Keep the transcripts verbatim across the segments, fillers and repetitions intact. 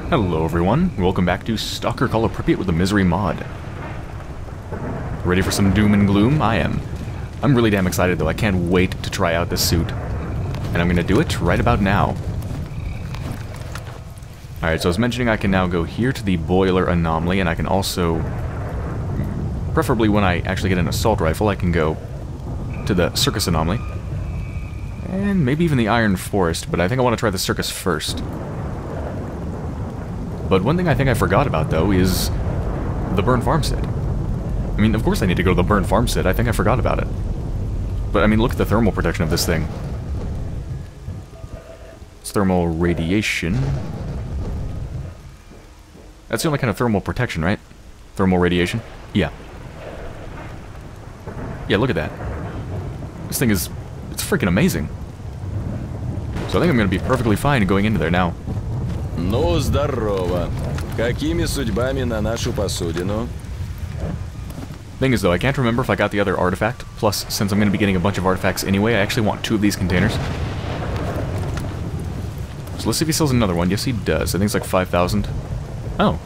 Hello everyone, welcome back to Stalker Call of Pripyat with the Misery mod. Ready for some doom and gloom? I am. I'm really damn excited though, I can't wait to try out this suit. And I'm gonna do it right about now. Alright, so I was mentioning I can now go here to the boiler anomaly, and I can also, preferably when I actually get an assault rifle, I can go to the circus anomaly. And maybe even the iron forest, but I think I want to try the circus first. But one thing I think I forgot about, though, is the burn farmstead. I mean, of course I need to go to the burn farmstead. I think I forgot about it. But, I mean, look at the thermal protection of this thing. It's thermal radiation. That's the only kind of thermal protection, right? Thermal radiation? Yeah. Yeah, look at that. This thing is... it's freaking amazing. So I think I'm going to be perfectly fine going into there now. Ну, здорово. Какими судьбами на нашу посудину? Thing is, though, I can't remember if I got the other artifact. Plus, since I'm going to be getting a bunch of artifacts anyway, I actually want two of these containers. So let's see if he sells another one. Yes, he does. I think it's like five thousand. Oh.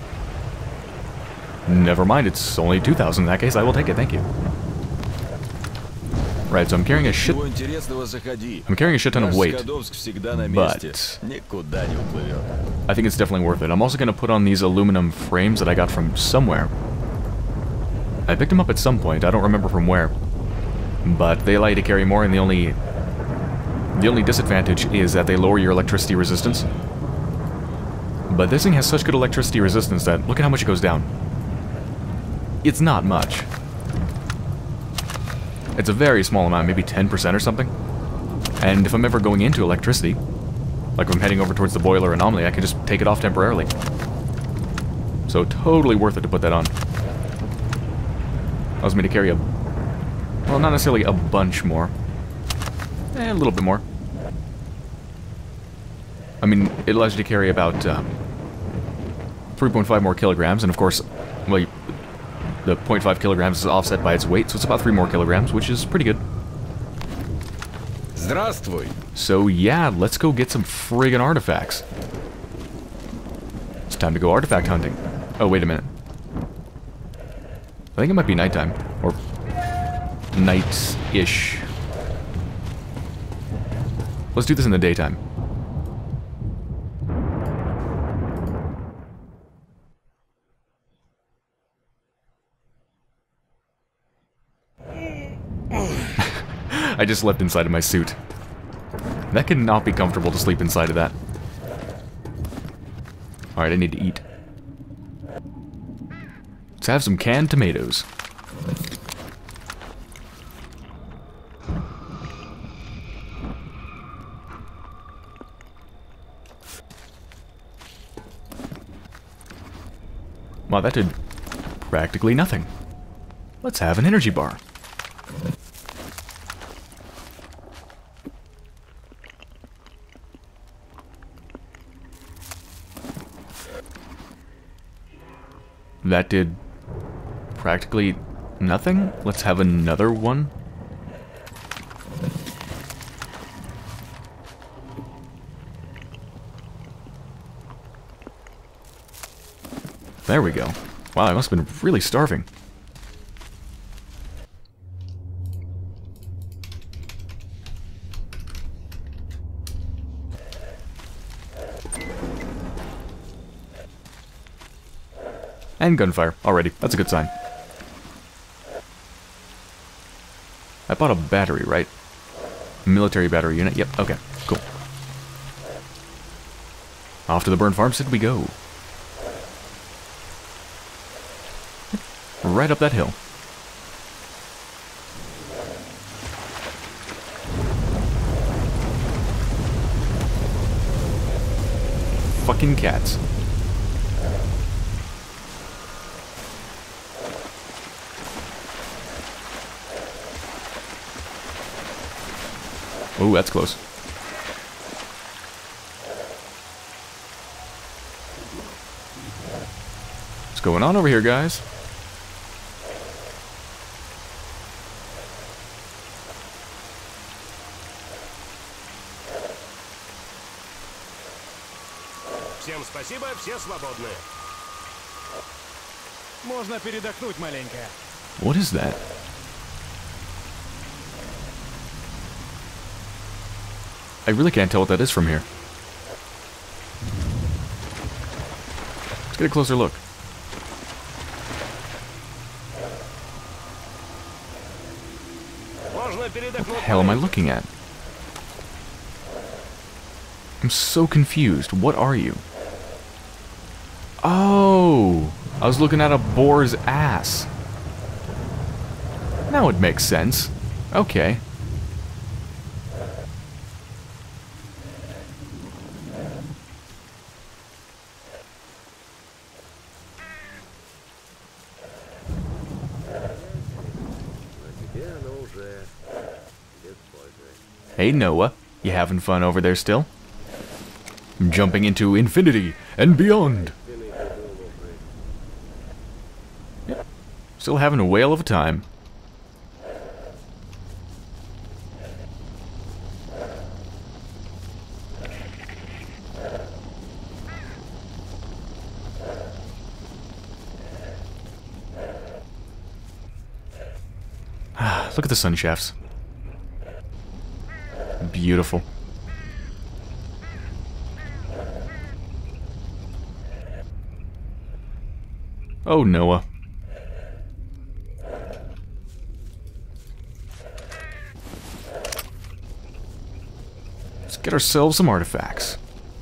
Never mind, it's only two thousand in that case. I will take it, thank you. Right, so I'm carrying a shit... I'm carrying a shit ton of weight, but I think it's definitely worth it. I'm also going to put on these aluminum frames that I got from somewhere. I picked them up at some point, I don't remember from where. But they allow you to carry more, and the only... The only disadvantage is that they lower your electricity resistance. But this thing has such good electricity resistance that look at how much it goes down. It's not much. It's a very small amount, maybe ten percent or something. And if I'm ever going into electricity, like if I'm heading over towards the boiler anomaly, I can just take it off temporarily. So totally worth it to put that on. Allows me to carry a... well, not necessarily a bunch more. Eh, a little bit more. I mean, it allows you to carry about uh, three point five more kilograms, and of course, well, you, the zero point five kilograms is offset by its weight, so it's about three more kilograms, which is pretty good. Здравствуй. So yeah, let's go get some friggin' artifacts. It's time to go artifact hunting. Oh, wait a minute. I think it might be nighttime. Or night-ish. Let's do this in the daytime. I just slept inside of my suit. That could not be comfortable to sleep inside of that. Alright, I need to eat. Let's have some canned tomatoes. Wow, that did practically nothing. Let's have an energy bar. That did practically nothing. Let's have another one. There we go. Wow, I must have been really starving. And gunfire, already. That's a good sign. I bought a battery, right? Military battery unit. Yep, okay, cool. Off to the burn farmstead we go. Right up that hill. Fucking cats. Oh, that's close. What's going on over here, guys? Всем спасибо, все свободны. Можно передохнуть маленько. What is that? I really can't tell what that is from here. Let's get a closer look. Можно передохнуть. What the hell am I looking at? I'm so confused. What are you? Oh! I was looking at a boar's ass. Now it makes sense. Okay. Hey Noah, you having fun over there still? Jumping into infinity and beyond. Yep. Still having a whale of a time. Look at the sun shafts. Beautiful. Oh, Noah. Let's get ourselves some artifacts.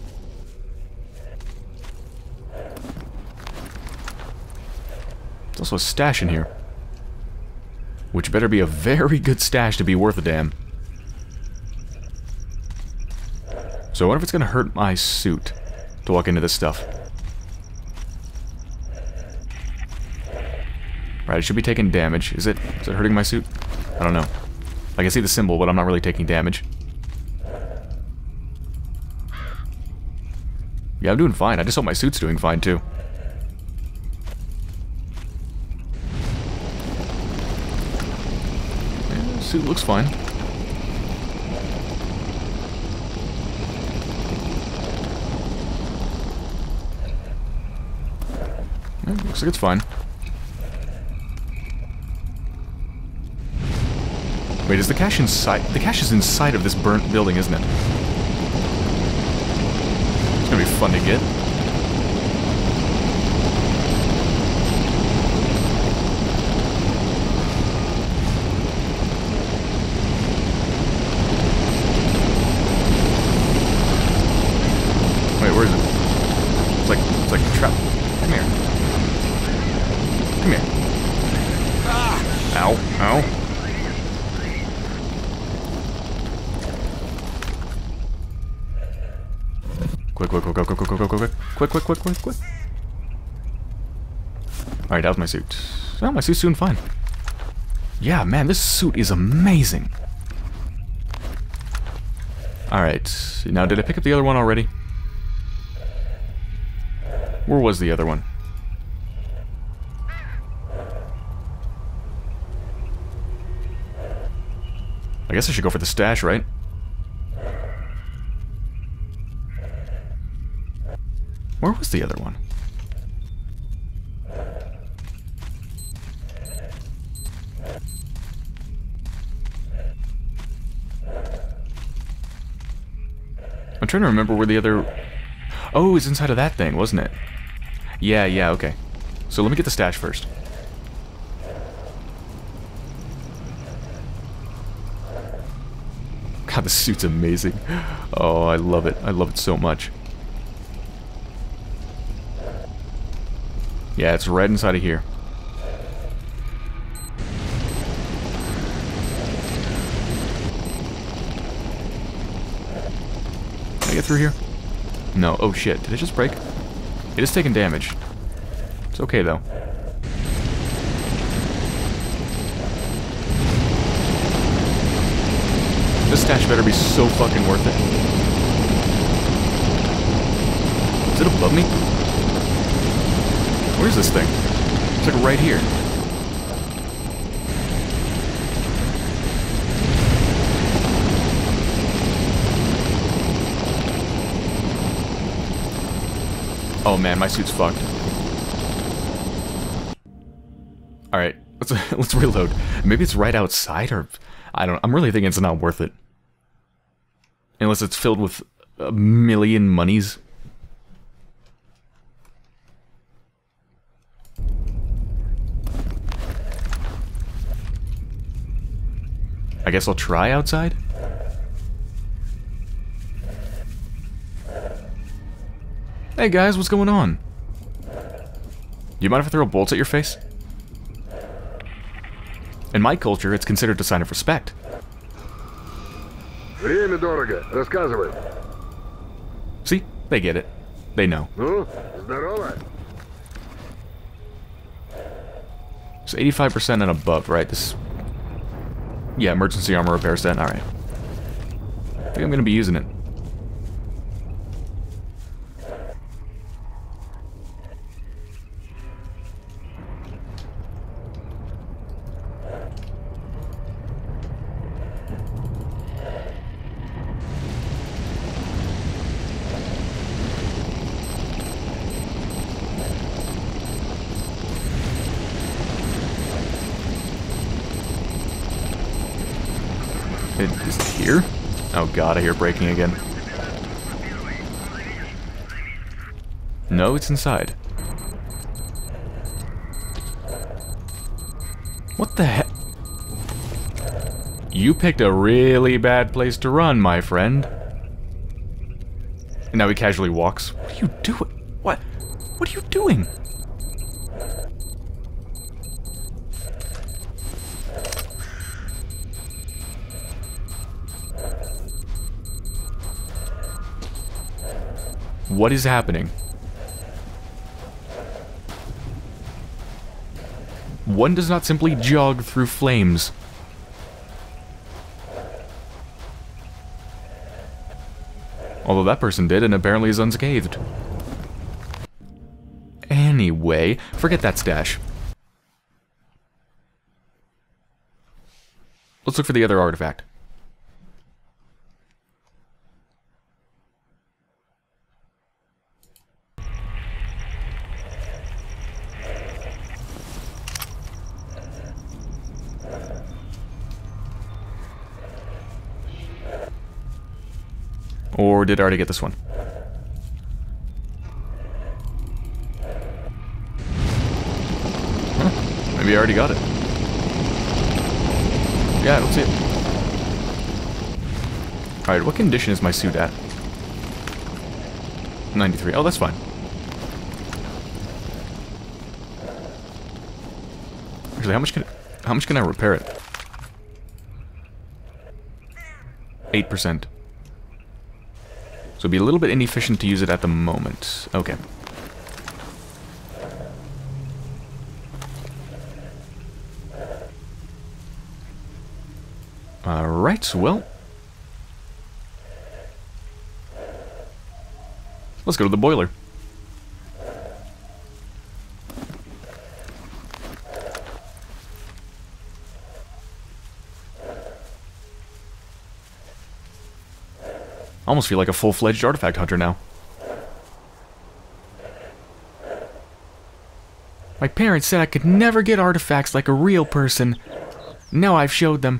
There's also a stash in here. Which better be a very good stash to be worth a damn. So I wonder if it's gonna hurt my suit to walk into this stuff. Right, it should be taking damage. Is it? Is it hurting my suit? I don't know. I can see the symbol, but I'm not really taking damage. Yeah, I'm doing fine. I just hope my suit's doing fine, too. Yeah, the suit looks fine. Yeah, looks like it's fine. Wait, is the cache inside? The cache is inside of this burnt building, isn't it? It's gonna be fun to get. Wait, where is it? It's like, it's like a trap. Come here. Come here. Ah! Ow, ow. Quick, quick, quick, quick, quick, quick, quick, quick, quick, quick, quick, quick, quick, quick. Alright, that was my suit. Oh, my suit's doing fine. Yeah, man, this suit is amazing. Alright, now did I pick up the other one already? Where was the other one? I guess I should go for the stash, right? Where was the other one? I'm trying to remember where the other... Oh, it's inside of that thing, wasn't it? Yeah, yeah, okay. So let me get the stash first. God, this suit's amazing. Oh, I love it. I love it so much. Yeah, it's right inside of here. Can I get through here? No. Oh shit. Did it just break? It is taking damage. It's okay though. This stash better be so fucking worth it. Is it above me? Where's this thing? It's like right here. Oh man, my suit's fucked. Alright, let's let's reload. Maybe it's right outside, or... I don't... I'm really thinking it's not worth it. Unless it's filled with a million monies. I guess I'll try outside? Hey guys, what's going on? Do you mind if I throw bolts at your face? In my culture, it's considered a sign of respect. Время дорого. Рассказывай. See? They get it. They know. Ну, здорово. It's eighty-five percent and above, right? This... Yeah, emergency armor repair set. Alright. I think I'm gonna be using it. It is here? Oh god, I hear braking again. No, it's inside. What the heck? You picked a really bad place to run, my friend. And now he casually walks. What are you doing? What? What are you doing? What is happening? One does not simply jog through flames. Although that person did, and apparently is unscathed. Anyway, forget that stash. Let's look for the other artifact. Or did I already get this one? Huh, maybe I already got it. Yeah, I don't see it. Alright, what condition is my suit at? ninety-three. Oh, that's fine. Actually, how much can how much can I repair it? eight percent. So it'd be a little bit inefficient to use it at the moment. Okay. Alright, well. Let's go to the boiler. I almost feel like a full-fledged artifact hunter now. My parents said I could never get artifacts like a real person. Now I've showed them.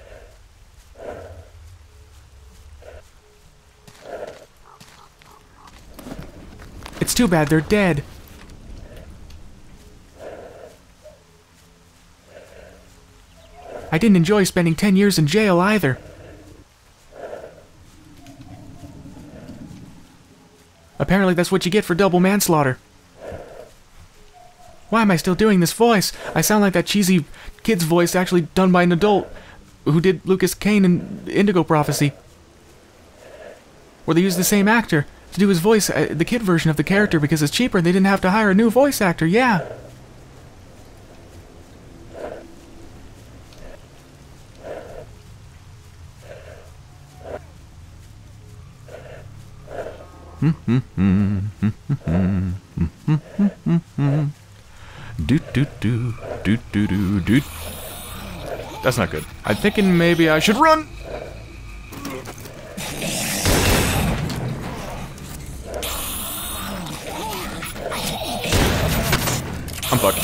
It's too bad they're dead. I didn't enjoy spending ten years in jail either. Apparently that's what you get for double manslaughter. Why am I still doing this voice? I sound like that cheesy kid's voice actually done by an adult who did Lucas Kane in Indigo Prophecy. Where they used the same actor to do his voice, uh, the kid version of the character, because it's cheaper and they didn't have to hire a new voice actor, yeah. Do do do do do do do. That's not good. I'm thinking maybe I should run. I'm fucked.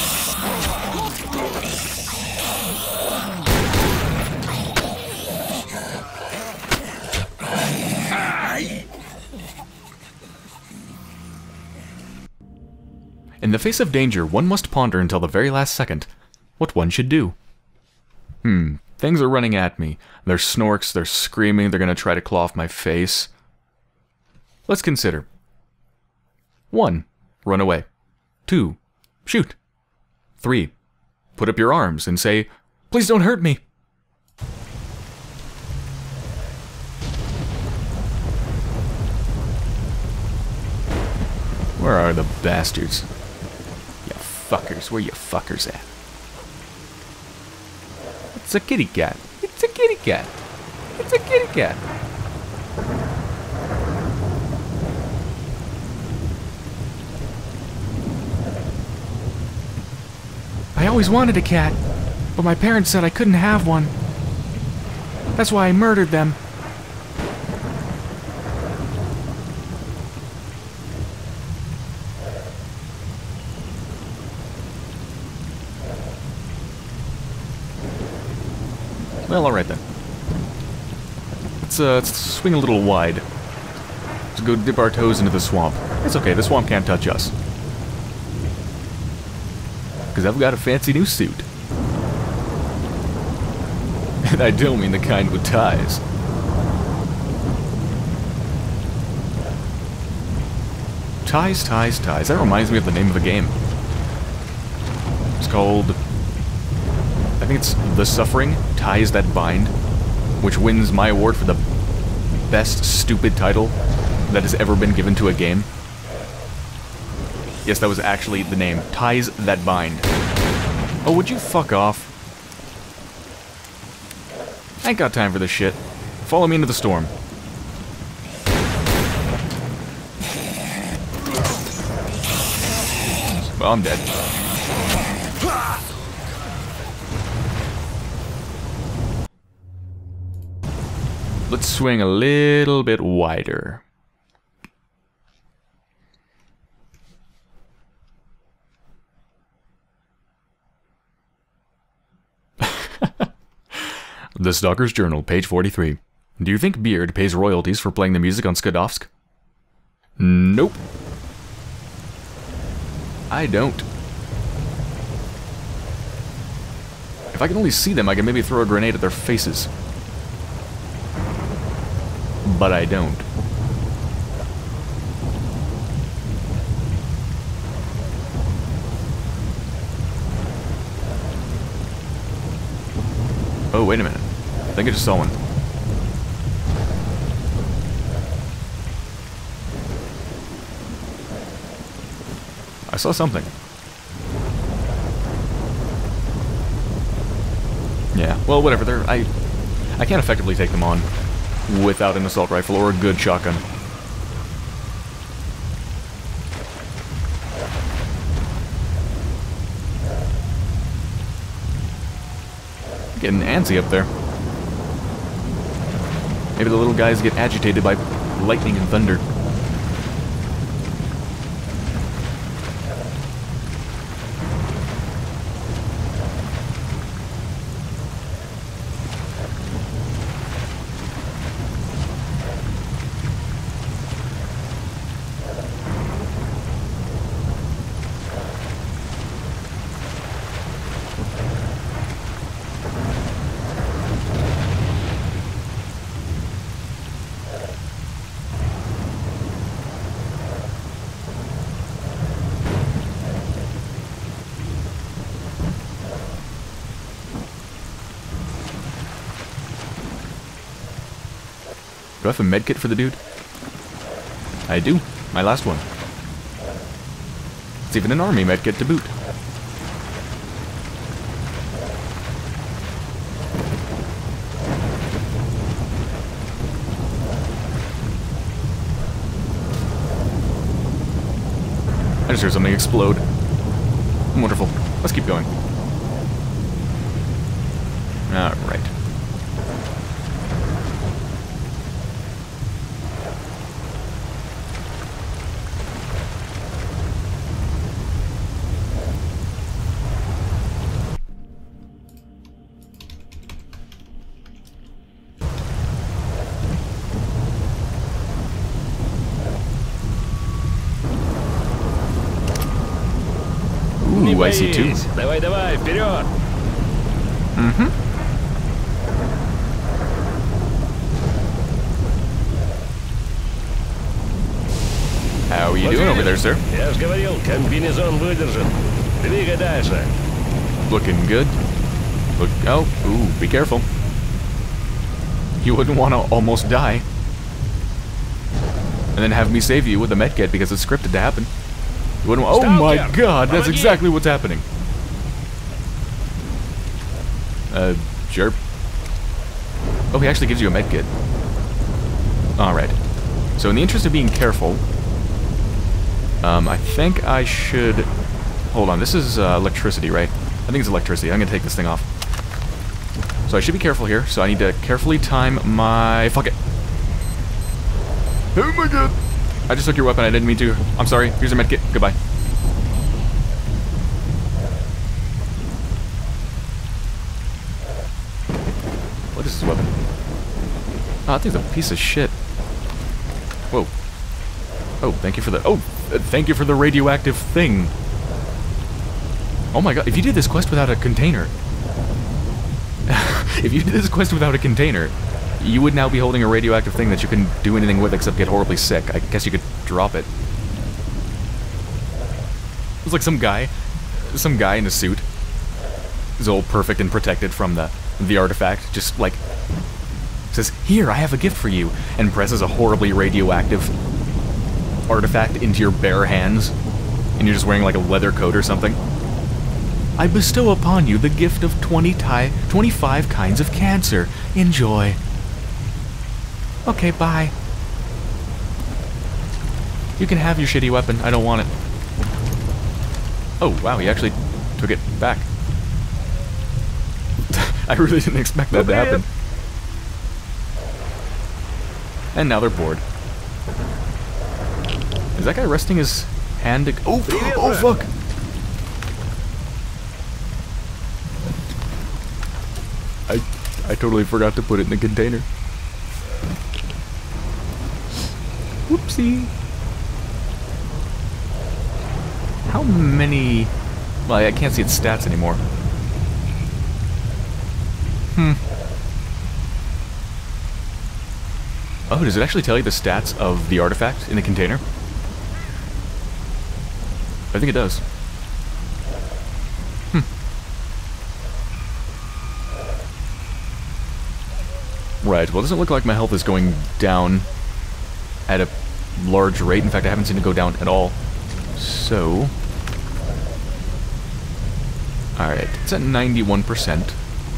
In the face of danger, one must ponder until the very last second what one should do. Hmm, things are running at me. They're snorks, they're screaming, they're gonna try to claw off my face. Let's consider. One, run away. Two, shoot. Three, put up your arms and say, please don't hurt me. Where are the bastards? You fuckers, where you fuckers at? It's a kitty cat. It's a kitty cat. It's a kitty cat. I always wanted a cat, but my parents said I couldn't have one. That's why I murdered them. Well, alright then. Let's, uh, let's swing a little wide. Let's go dip our toes into the swamp. It's okay, the swamp can't touch us. Because I've got a fancy new suit. And I don't mean the kind with ties. Ties, ties, ties. That reminds me of the name of a game. It's called... I think it's The Suffering, Ties That Bind, which wins my award for the best stupid title that has ever been given to a game. Yes, that was actually the name. Ties That Bind. Oh, would you fuck off? I ain't got time for this shit. Follow me into the storm. Well, I'm dead. Let's swing a little bit wider. The Stalker's Journal, page forty-three. Do you think Beard pays royalties for playing the music on S T A L K E R? Nope. I don't. If I can only see them, I can maybe throw a grenade at their faces. But I don't. Oh, wait a minute. I think I just saw one. I saw something. Yeah, well, whatever. They're, I, I can't effectively take them on without an assault rifle or a good shotgun. Getting antsy up there. Maybe the little guys get agitated by lightning and thunder. Do I have a medkit for the dude? I do. My last one. It's even an army medkit to boot. I just heard something explode. Wonderful. Let's keep going. Alright. Ooh, I see two. боись. Давай, давай, вперед! Mm-hmm. How are you Вот doing over there, видишь? sir? Я ж говорил, комбинезон выдержан. Двигай дальше. Looking good. Look, oh, ooh, be careful. You wouldn't want to almost die. And then have me save you with a medkit because it's scripted to happen. You wouldn't, oh my S T A L K E R, god, that's помоги! exactly what's happening. Uh, sure. Oh, he actually gives you a medkit. Alright. So in the interest of being careful, um, I think I should... Hold on, this is uh, electricity, right? I think it's electricity. I'm gonna take this thing off. So I should be careful here, so I need to carefully time my... Fuck it. Oh my god. I just took your weapon, I didn't mean to. I'm sorry. Here's a medkit. Goodbye. What is this weapon? Oh, that thing's a piece of shit. Whoa. Oh, thank you for the... Oh, uh, thank you for the radioactive thing. Oh my god, if you did this quest without a container... if you did this quest without a container, you would now be holding a radioactive thing that you couldn't do anything with except get horribly sick. I guess you could drop it. It's like some guy, some guy in a suit, is all perfect and protected from the the artifact, just like says, "Here, I have a gift for you," and presses a horribly radioactive artifact into your bare hands, and you're just wearing like a leather coat or something. I bestow upon you the gift of twenty ti- twenty-five kinds of cancer. Enjoy. Okay, bye. You can have your shitty weapon. I don't want it. Oh, wow, he actually took it back. I really didn't expect that to happen. And now they're bored. Is that guy resting his hand? ag- Oh, oh, fuck! I, I totally forgot to put it in the container. Whoopsie. How many... Well, I can't see its stats anymore. Hmm. Oh, does it actually tell you the stats of the artifact in the container? I think it does. Hmm. Right, well, it doesn't look like my health is going down at a large rate. In fact, I haven't seen it go down at all. So... Alright, it's at ninety-one percent.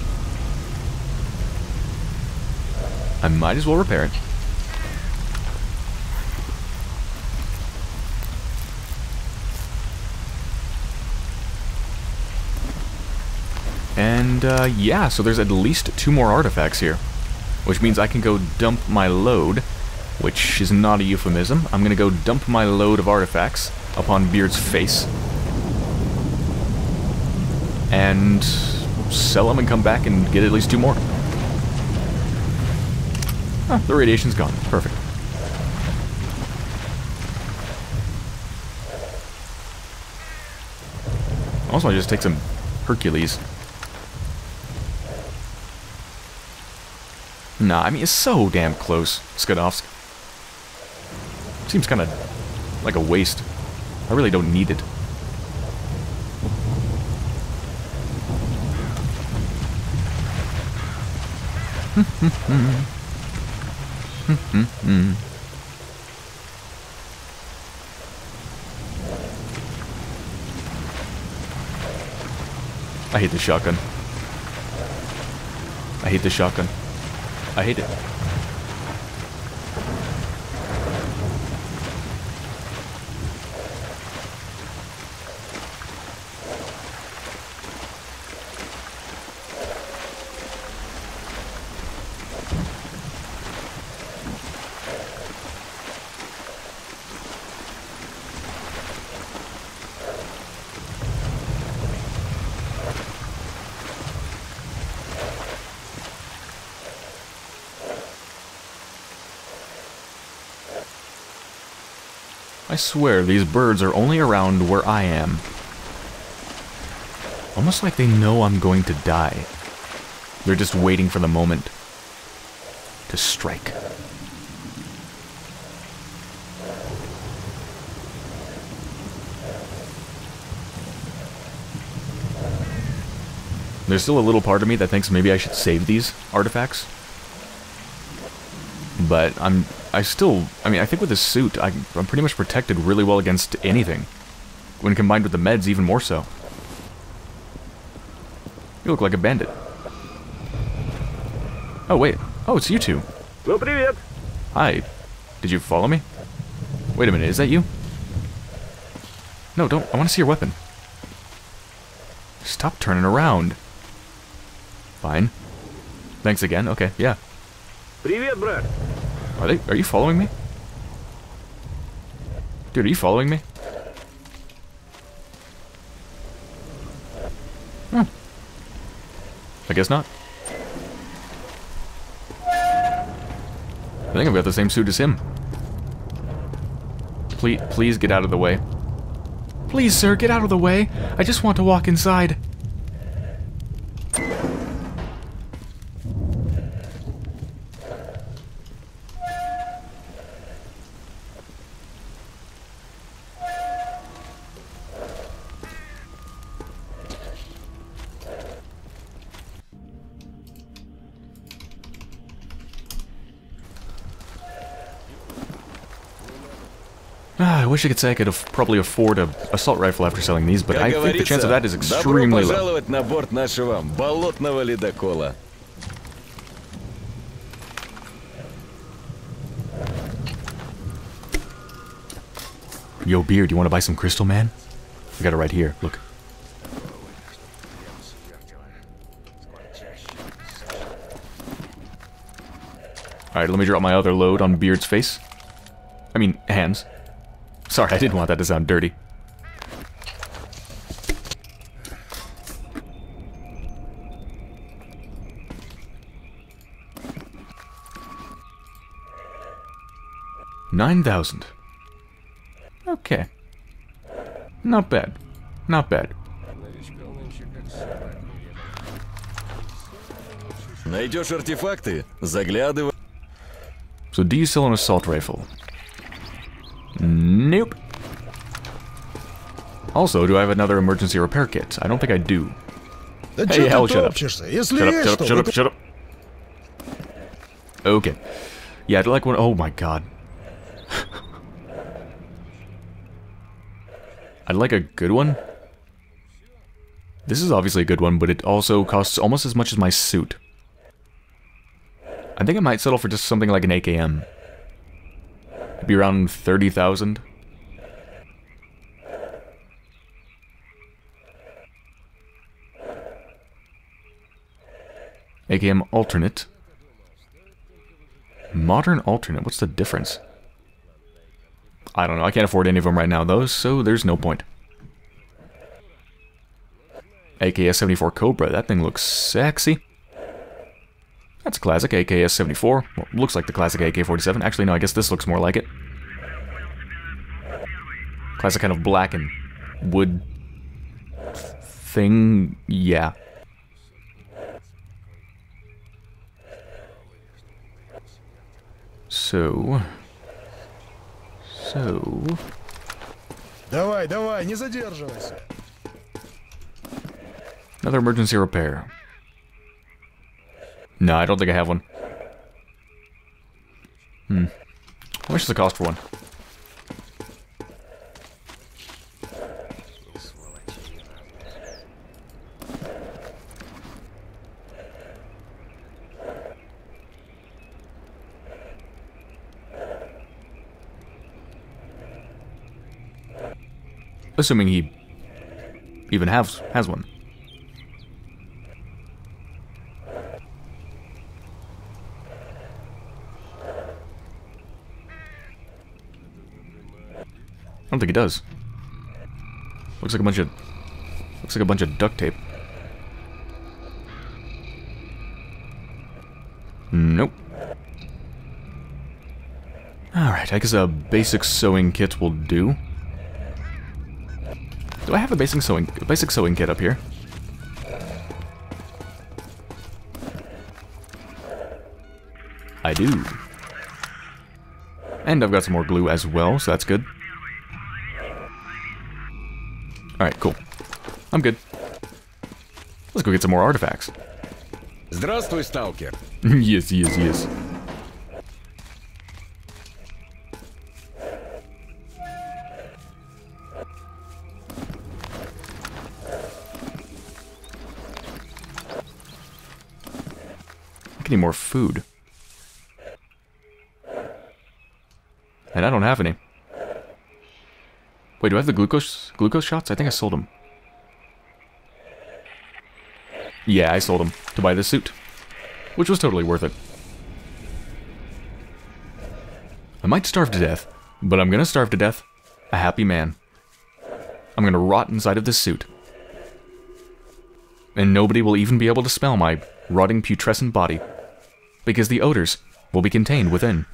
I might as well repair it. And, uh, yeah, so there's at least two more artifacts here. Which means I can go dump my load, which is not a euphemism. I'm gonna go dump my load of artifacts upon Beard's face. And sell them and come back and get at least two more. Ah, the radiation's gone. Perfect. Also, I just take some Hercules. Nah, I mean, it's so damn close, Skadovsk. Seems kind of like a waste. I really don't need it. I hate the shotgun. I hate the shotgun. I hate it. I swear, these birds are only around where I am. Almost like they know I'm going to die. They're just waiting for the moment to strike. There's still a little part of me that thinks maybe I should save these artifacts. But I'm... I still... I mean, I think with this suit, I, I'm pretty much protected really well against anything. When combined with the meds, even more so. You look like a bandit. Oh, wait. Oh, it's you two. Ну, привет. Hi. Did you follow me? Wait a minute, is that you? No, don't. I want to see your weapon. Stop turning around. Fine. Thanks again. Okay, yeah. Привет, брат. Are they? Are you following me? Dude, are you following me? Hmm. I guess not. I think I've got the same suit as him. Please, please get out of the way. Please, sir, get out of the way. I just want to walk inside. Ah, I wish I could say I could af probably afford a assault rifle after selling these, but I think the chance of that is extremely low. Добро пожаловать на борт нашего болотного ледокола. Yo, Beard, you want to buy some crystal, man? I got it right here. Look. Alright, let me drop my other load on Beard's face. I mean, hands. Sorry, I didn't want that to sound dirty. Nine thousand. Okay. Not bad. Not bad. Найдешь артефакты? Заглядывай. So, do you sell an assault rifle? Nope. Also, do I have another emergency repair kit? I don't think I do. Да Hey, чё hell, ты shut up. топчешься? Если Shut up, есть shut up, что, shut up, shut up. Okay. Yeah, I'd like one. Oh my god. I'd like a good one. This is obviously a good one, but it also costs almost as much as my suit. I think I might settle for just something like an A K M. It'd be around thirty thousand. A K M alternate. Modern alternate. What's the difference? I don't know. I can't afford any of them right now, though, so there's no point. A K S seventy-four Cobra. That thing looks sexy. That's a classic. A K S seventy-four. Well, looks like the classic A K forty-seven. Actually, no, I guess this looks more like it. Classic kind of black and wood thing. Yeah. So... So... Давай, давай, не задерживайся. Another emergency repair. No, I don't think I have one. Hmm. How much does it cost for one? Assuming he even has has one. I don't think he does. Looks like a bunch of looks like a bunch of duct tape. Nope. Alright, I guess a basic sewing kit will do. Do I have a basic sewing a basic sewing kit up here? I do. And I've got some more glue as well, so that's good. Alright, cool. I'm good. Let's go get some more artifacts. Здравствуй, сталкер. Yes, yes, yes. I need more food. And I don't have any. Wait, do I have the glucose glucose shots? I think I sold them. Yeah, I sold them to buy this suit, which was totally worth it. I might starve to death, but I'm gonna starve to death a happy man. I'm gonna rot inside of this suit. And nobody will even be able to smell my rotting putrescent body, because the odors will be contained within.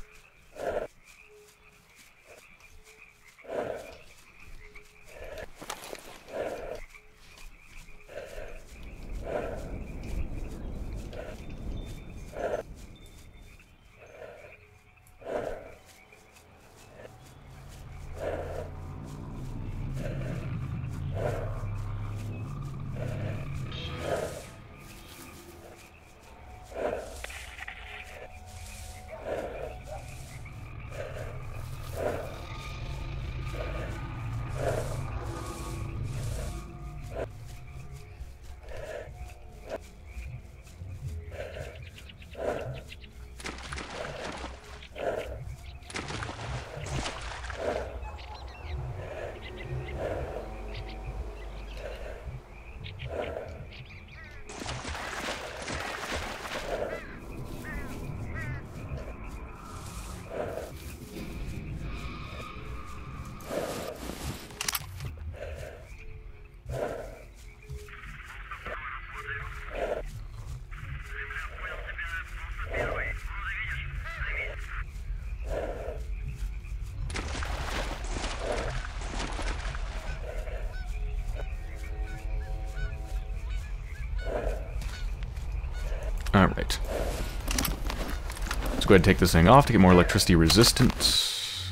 Alright. Let's go ahead and take this thing off to get more electricity resistance.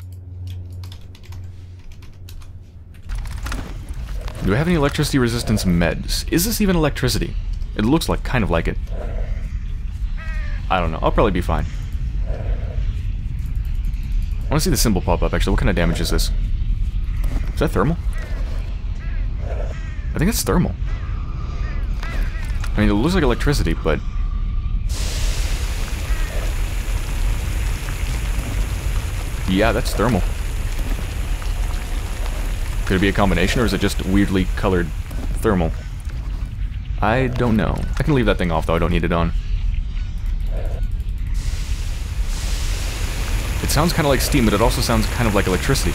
Do I have any electricity resistance meds? Is this even electricity? It looks like, kind of like it. I don't know. I'll probably be fine. I want to see the symbol pop up, actually. What kind of damage is this? Is that thermal? I think it's thermal. I mean, it looks like electricity, but... yeah, that's thermal. Could it be a combination, or is it just weirdly colored thermal? I don't know. I can leave that thing off, though. I don't need it on. It sounds kind of like steam, but it also sounds kind of like electricity.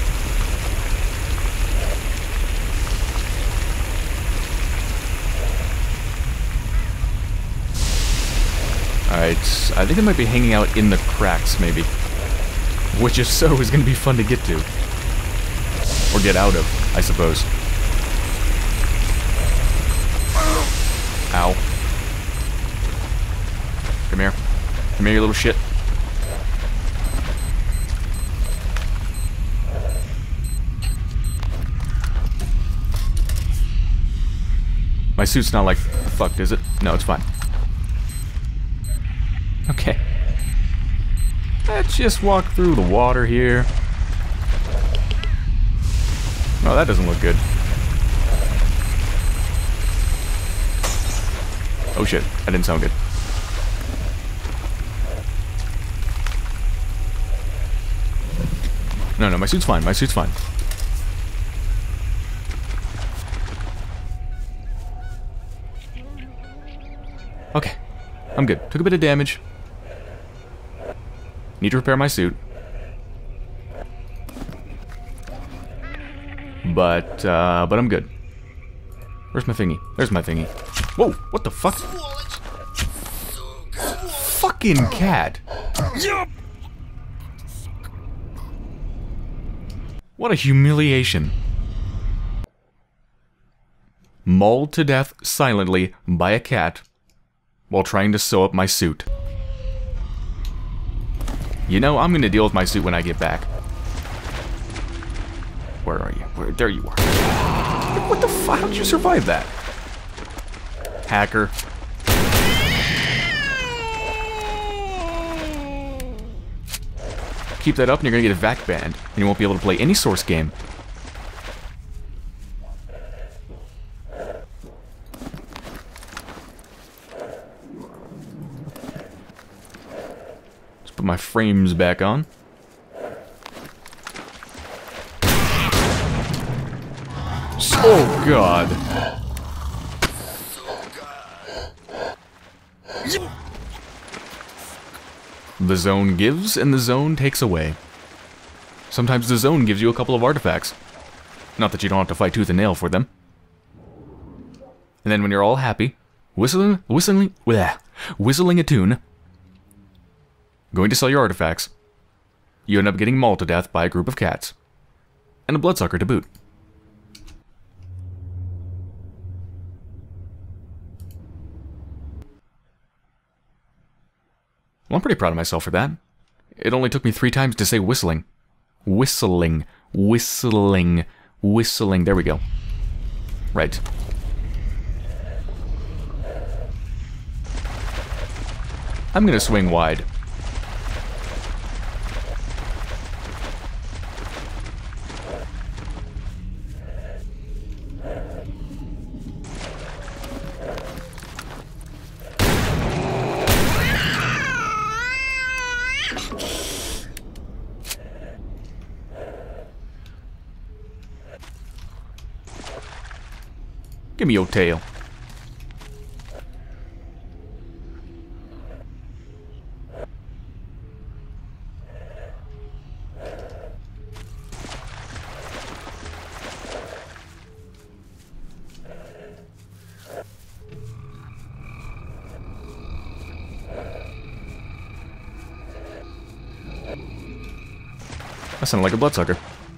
Alright, I think it might be hanging out in the cracks, maybe. Which, if so, is going to be fun to get to. Or get out of, I suppose. Ow. Come here. Come here, you little shit. My suit's not like fucked, is it? No, it's fine. Okay. Let's just walk through the water here. Oh, that doesn't look good. Oh shit, that didn't sound good. No, no, my suit's fine, my suit's fine. Okay, I'm good. Took a bit of damage. Need to repair my suit. But, uh, but I'm good. Where's my thingy? There's my thingy. Whoa, what the fuck? Fucking cat. What a humiliation. Mauled to death silently by a cat while trying to sew up my suit. You know, I'm gonna deal with my suit when I get back. Where are you? Where? There you are. What the fuck? How'd you survive that? Hacker. Keep that up and you're gonna get a V A C banned. And you won't be able to play any Source game. Let's put my frames back on. Oh god. The zone gives and the zone takes away. Sometimes the zone gives you a couple of artifacts. Not that you don't have to fight tooth and nail for them. And then when you're all happy, whistling, whistling, bleh, whistling a tune, going to sell your artifacts, you end up getting mauled to death by a group of cats. And a bloodsucker to boot. Well, I'm pretty proud of myself for that. It only took me three times to say whistling. Whistling. Whistling. Whistling. There we go. Right. I'm gonna swing wide. Give me your tail. That sounded like a bloodsucker.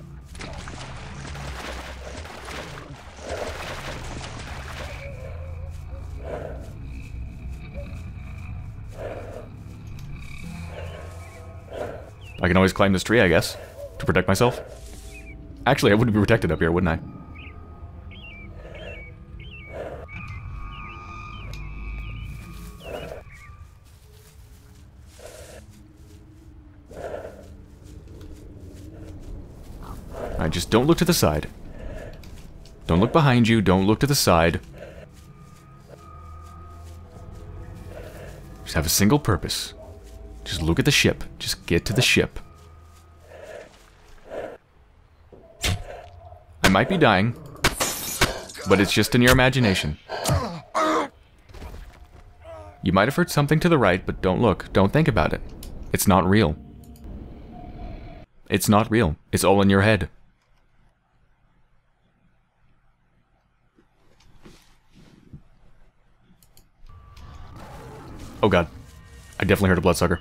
I can always climb this tree, I guess, to protect myself. Actually, I wouldn't be protected up here, wouldn't I? Alright, just don't look to the side. Don't look behind you, don't look to the side. Just have a single purpose. Just look at the ship. Just get to the ship. I might be dying, but it's just in your imagination. You might have heard something to the right, but don't look. Don't think about it. It's not real. It's not real. It's all in your head. Oh god. I definitely heard a bloodsucker.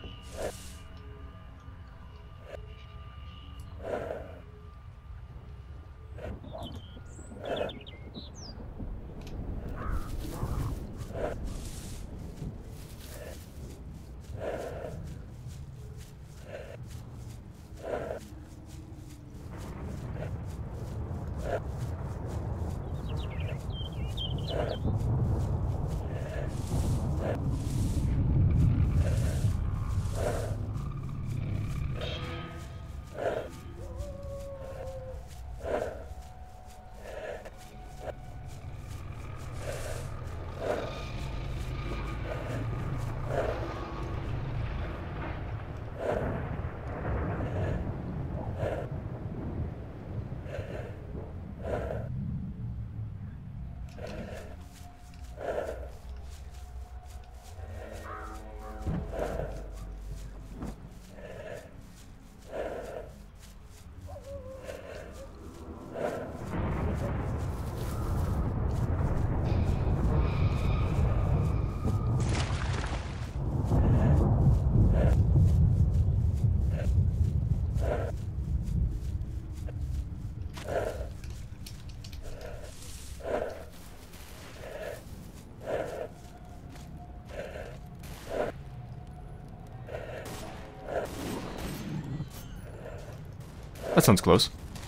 That sounds close.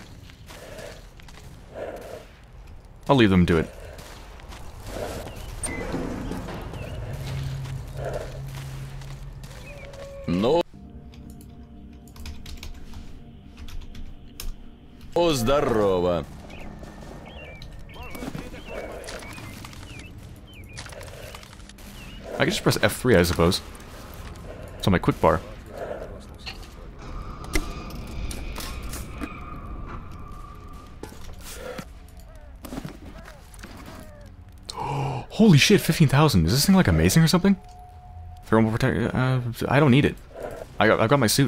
I'll leave them to it. Ну... О, здорово. I can just press F three, I suppose. It's on my quick bar. Holy shit, fifteen thousand. Is this thing like amazing or something? Thermal protect... Uh, I don't need it. I got, I've got my suit.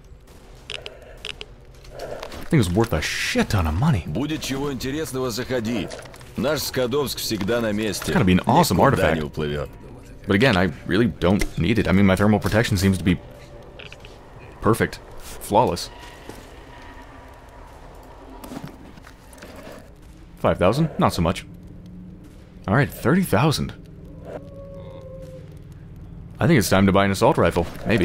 Thing is worth a shit ton of money. Будет чего интересного, заходи. Наш Скадовск всегда на месте. It's gotta be an awesome Никуда artifact. не уплывет. But again, I really don't need it. I mean, my thermal protection seems to be perfect. Flawless. five thousand? Not so much. Alright, thirty thousand. I think it's time to buy an assault rifle. Maybe.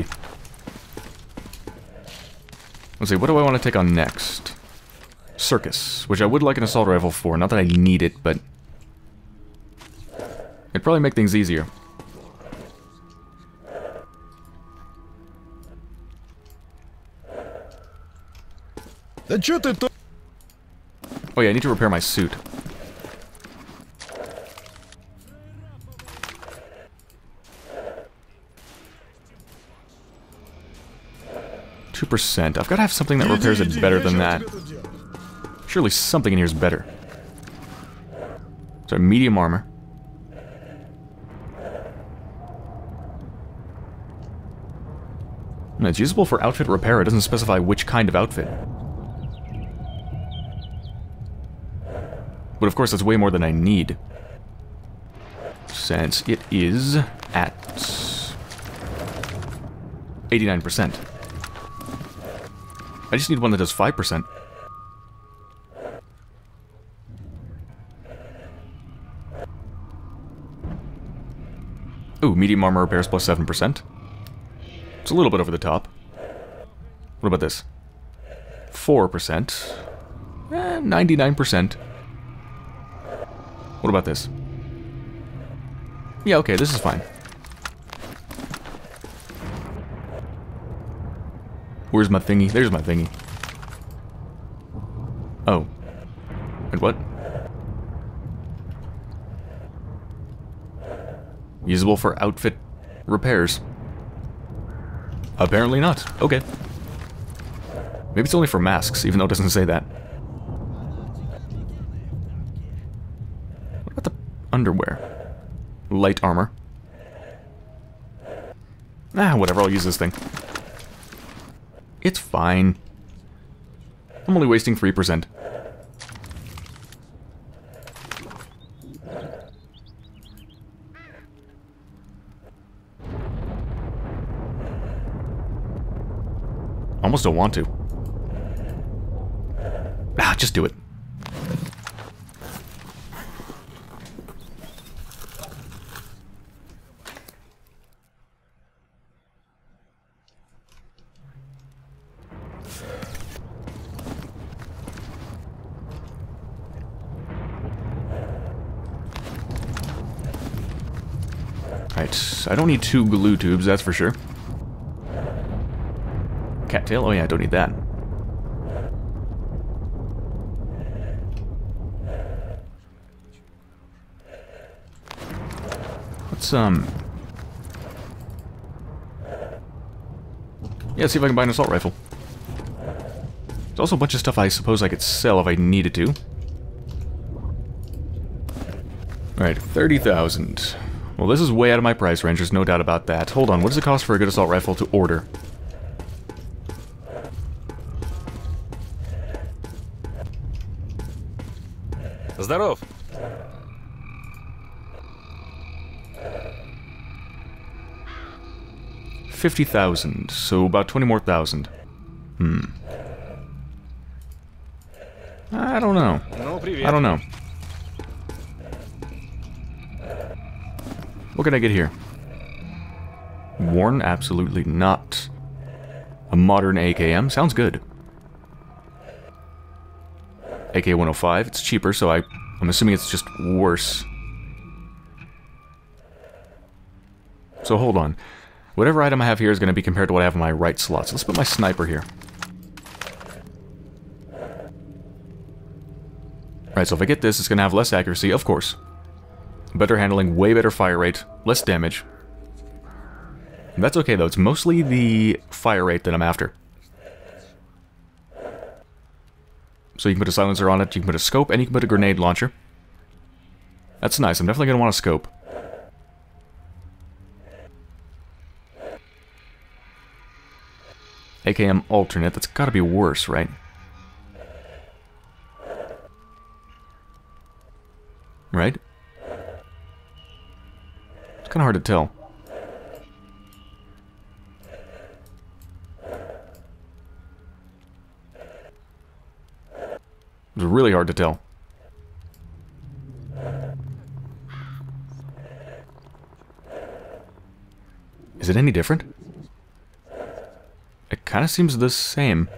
Let's see, what do I want to take on next? Circus, which I would like an assault rifle for. Not that I need it, but it'd probably make things easier. Да чё ты то... Oh yeah, I need to repair my suit. Two percent. I've got to have something that repairs it better than that. Surely something in here is better. So medium armor. And it's usable for outfit repair. It doesn't specify which kind of outfit. But of course, that's way more than I need. Since it is at eighty-nine percent. I just need one that does five percent. Ooh, medium armor repairs plus seven percent. It's a little bit over the top. What about this? four percent. Eh, ninety-nine percent. What about this? Yeah, okay, this is fine. Where's my thingy? There's my thingy. Oh. And what? Usable for outfit repairs. Apparently not. Okay. Maybe it's only for masks, even though it doesn't say that. What about the underwear? Light armor. Ah, whatever, I'll use this thing. It's fine. I'm only wasting three percent. Almost don't want to. Ah, just do it. Right, I don't need two glue tubes, that's for sure. Cattail? Oh yeah, I don't need that. Let's, um... yeah, see if I can buy an assault rifle. There's also a bunch of stuff I suppose I could sell if I needed to. Alright, thirty thousand. Well, this is way out of my price range, there's no doubt about that. Hold on, what does it cost for a good assault rifle to order? Здоров. Fifty thousand, so about twenty more thousand. Hmm. I don't know. Ну, привет. I don't know. What can I get here? Worn? Absolutely not. A modern A K M? Sounds good. A K one oh five. It's cheaper, so I, I'm assuming it's just worse. So hold on. Whatever item I have here is going to be compared to what I have in my right slot. So let's put my sniper here. Right, so if I get this, it's going to have less accuracy, of course. Better handling, way better fire rate, less damage. That's okay, though. It's mostly the fire rate that I'm after. So you can put a silencer on it, you can put a scope, and you can put a grenade launcher. That's nice. I'm definitely going to want a scope. A K M alternate. That's got to be worse, right? Right? It's kind of hard to tell. It's really hard to tell. Is it any different? It kind of seems the same.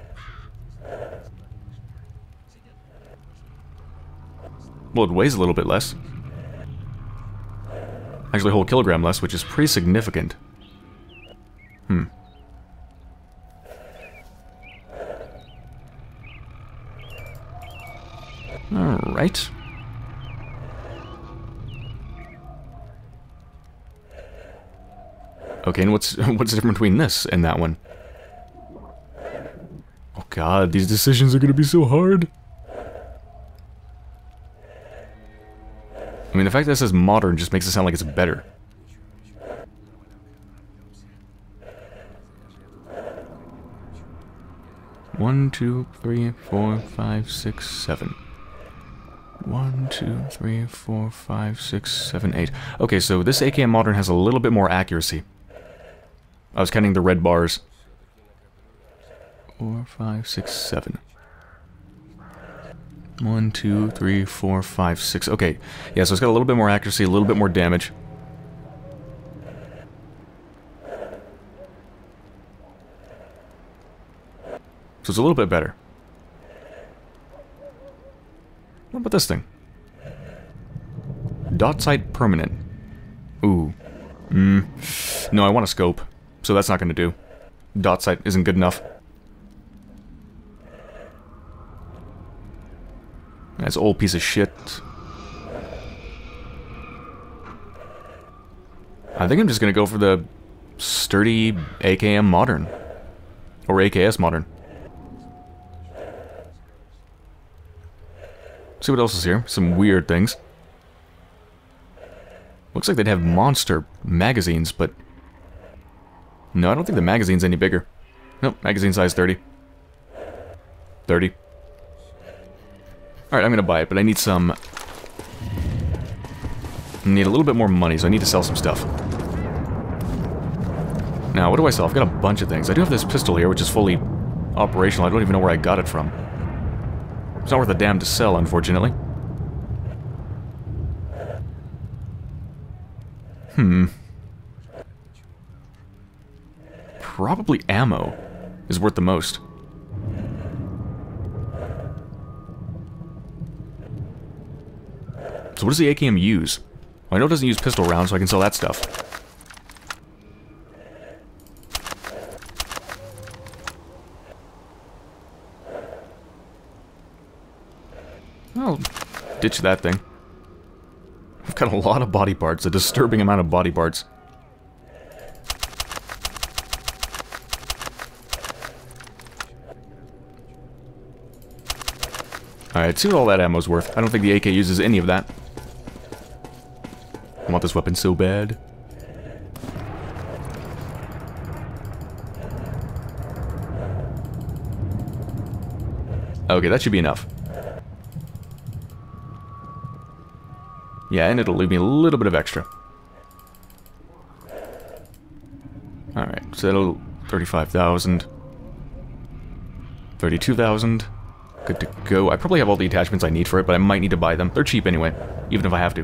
Well, it weighs a little bit less. Actually, a whole kilogram less, which is pretty significant. Hmm. Alright. Okay, and what's what's the difference between this and that one? Oh god, these decisions are gonna be so hard. I mean, the fact that it says modern just makes it sound like it's better. One, two, three, four, five, six, seven. One, two, three, four, five, six, seven, eight. Okay, so this A K M Modern has a little bit more accuracy. I was counting the red bars. Four, five, six, seven. One, two, three, four, five, six. Okay, yeah, so it's got a little bit more accuracy, a little bit more damage. So it's a little bit better. What about this thing? Dot sight permanent. Ooh. Mm. No, I want a scope, so that's not going to do. Dot sight isn't good enough. That's an old piece of shit. I think I'm just going to go for the sturdy A K M Modern. Or A K S Modern. See what else is here. Some weird things. Looks like they'd have monster magazines, but... No, I don't think the magazine's any bigger. Nope, magazine size thirty. thirty. Alright, I'm gonna buy it, but I need some... I need a little bit more money, so I need to sell some stuff. Now, what do I sell? I've got a bunch of things. I do have this pistol here, which is fully operational. I don't even know where I got it from. It's not worth a damn to sell, unfortunately. Hmm. Probably ammo is worth the most. So what does the A K M use? Well, I know it doesn't use pistol rounds, so I can sell that stuff. I'll ditch that thing. I've got a lot of body parts, a disturbing amount of body parts. Alright, see what all that ammo's worth. I don't think the A K uses any of that. I want this weapon so bad. Okay, that should be enough. Yeah, and it'll leave me a little bit of extra. Alright, so that'll... thirty-five thousand. thirty-two thousand. Good to go. I probably have all the attachments I need for it, but I might need to buy them. They're cheap anyway, even if I have to.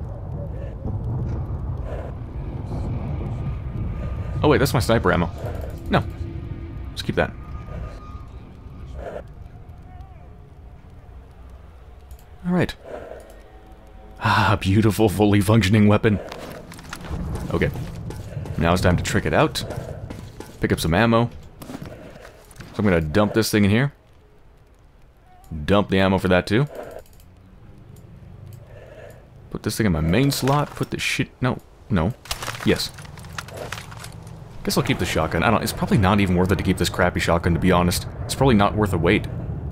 Oh wait, that's my sniper ammo. No. Let's keep that. Alright. Ah, beautiful, fully functioning weapon. Okay. Now it's time to trick it out. Pick up some ammo. So I'm gonna dump this thing in here. Dump the ammo for that too. Put this thing in my main slot. Put the shit... No. No. Yes. Guess I'll keep the shotgun. I don't... It's probably not even worth it to keep this crappy shotgun, to be honest. It's probably not worth the wait.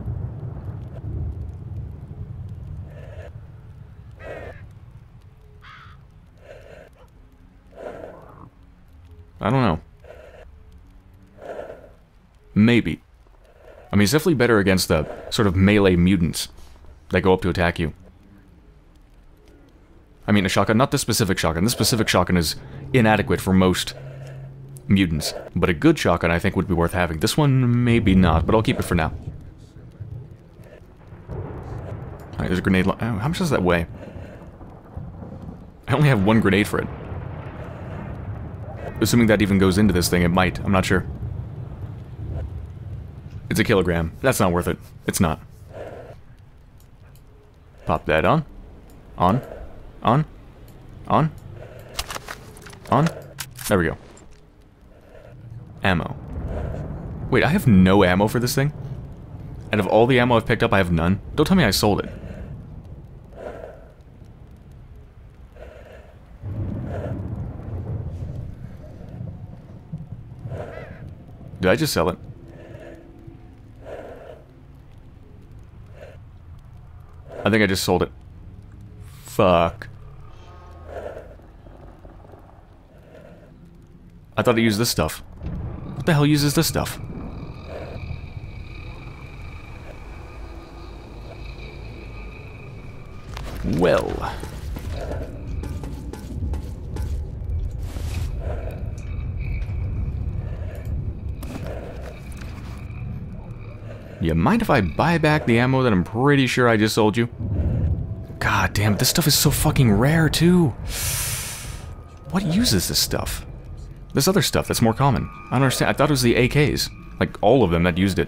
I don't know. Maybe. I mean, it's definitely better against the sort of melee mutants that go up to attack you. I mean, a shotgun, not this specific shotgun. This specific shotgun is inadequate for most mutants. But a good shotgun, I think, would be worth having. This one, maybe not, but I'll keep it for now. Alright, there's a grenade. Oh, how much does that weigh? I only have one grenade for it. Assuming that even goes into this thing, it might. I'm not sure. It's a kilogram. That's not worth it. It's not. Pop that on. On. On. On. On. There we go. Ammo. Wait, I have no ammo for this thing? And of all the ammo I've picked up, I have none? Don't tell me I sold it. Did I just sell it? I think I just sold it. Fuck. I thought it used this stuff. What the hell uses this stuff? Well. You mind if I buy back the ammo that I'm pretty sure I just sold you? God damn, this stuff is so fucking rare, too. What uses this stuff? This other stuff that's more common. I don't understand. I thought it was the A Ks. Like, all of them that used it.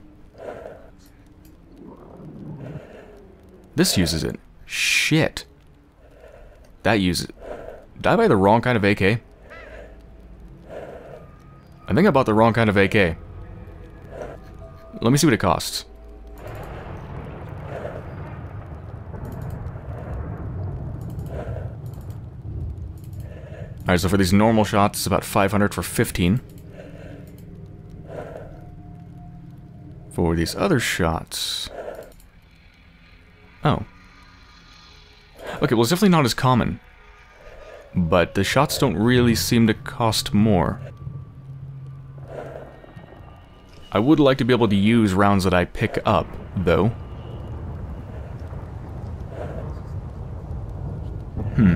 This uses it. Shit. That uses it. Did I buy the wrong kind of A K? I think I bought the wrong kind of A K. Let me see what it costs. Alright, so for these normal shots, it's about five hundred for fifteen. For these other shots... Oh. Okay, well, it's definitely not as common. But the shots don't really seem to cost more. I would like to be able to use rounds that I pick up, though. Hmm.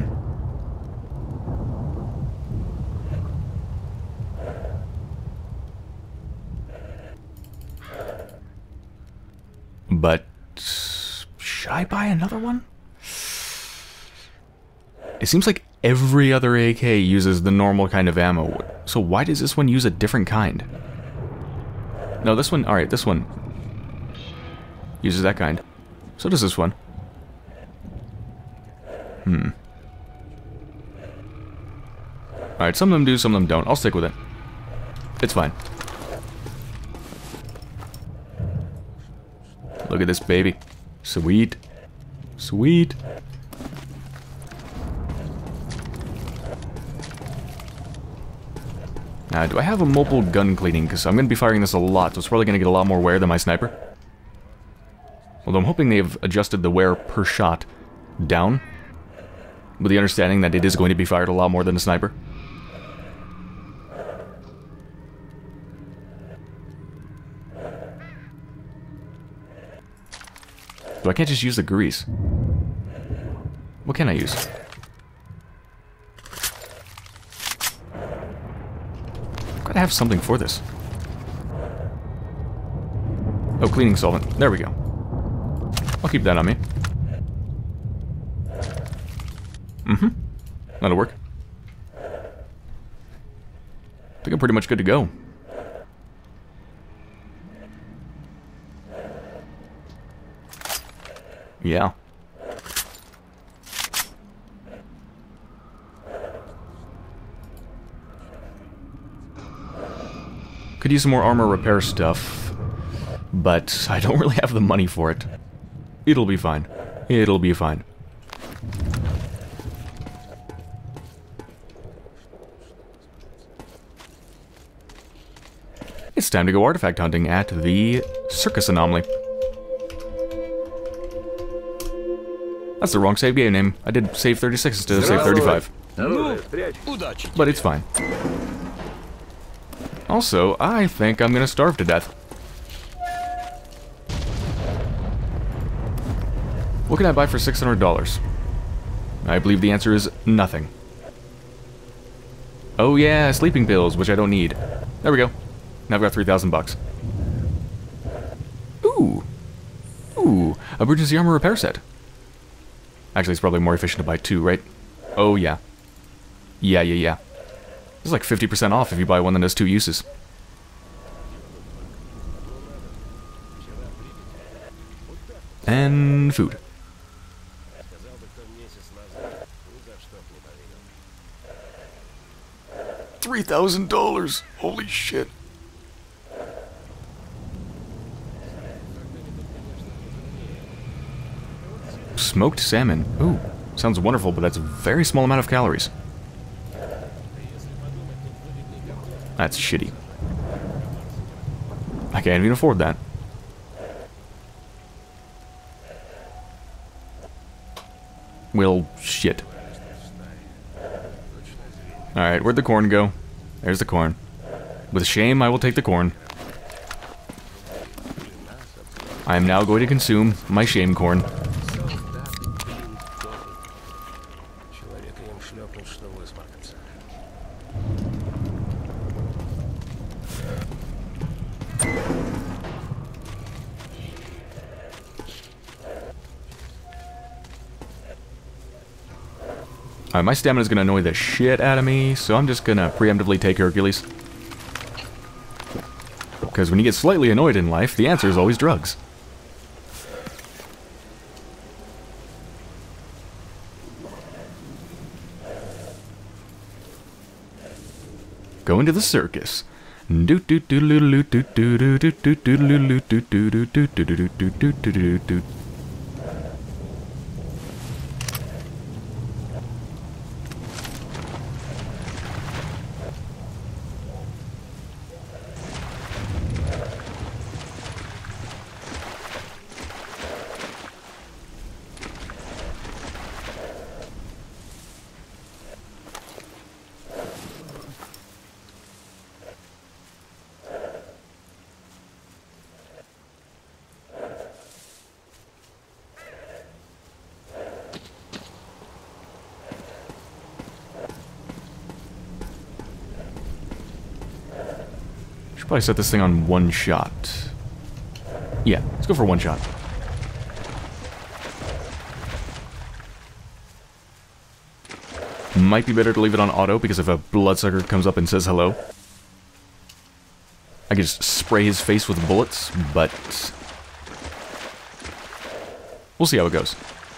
But... should I buy another one? It seems like every other A K uses the normal kind of ammo. So why does this one use a different kind? No, this one... Alright, this one uses that kind. So does this one. Hmm. Alright, some of them do, some of them don't. I'll stick with it. It's fine. Look at this baby. Sweet. Sweet. Now, do I have a mobile gun cleaning? Because I'm going to be firing this a lot, so it's probably going to get a lot more wear than my sniper. Although I'm hoping they've adjusted the wear per shot down, with the understanding that it is going to be fired a lot more than a sniper. So I can't just use the grease. What can I use? Gotta have something for this. Oh, cleaning solvent. There we go. I'll keep that on me. Mm-hmm. That'll work. I think I'm pretty much good to go. Yeah. Could use some more armor repair stuff, but I don't really have the money for it. It'll be fine. It'll be fine. It's time to go artifact hunting at the Circus Anomaly. That's the wrong save game name. I did save thirty-six instead of save thirty-five. But it's fine. Also, I think I'm gonna starve to death. What can I buy for six hundred dollars? I believe the answer is nothing. Oh yeah, sleeping pills, which I don't need. There we go. Now I've got three thousand bucks. Ooh. Ooh, emergency armor repair set. Actually, it's probably more efficient to buy two, right? Oh yeah. Yeah, yeah, yeah. It's like fifty percent off if you buy one that has two uses. And food. three thousand dollars! Holy shit. Smoked salmon. Ooh, sounds wonderful, but that's a very small amount of calories. That's shitty. I can't even afford that. Well, shit. Alright, where'd the corn go? There's the corn. With shame, I will take the corn. I am now going to consume my shame corn. Alright, my stamina is going to annoy the shit out of me, so I'm just going to preemptively take Hercules. Because when you get slightly annoyed in life, the answer is always drugs. Going to the circus. Should probably set this thing on one shot. Yeah, let's go for one shot. Might be better to leave it on auto, because if a bloodsucker comes up and says hello, I can just spray his face with bullets, but we'll see how it goes.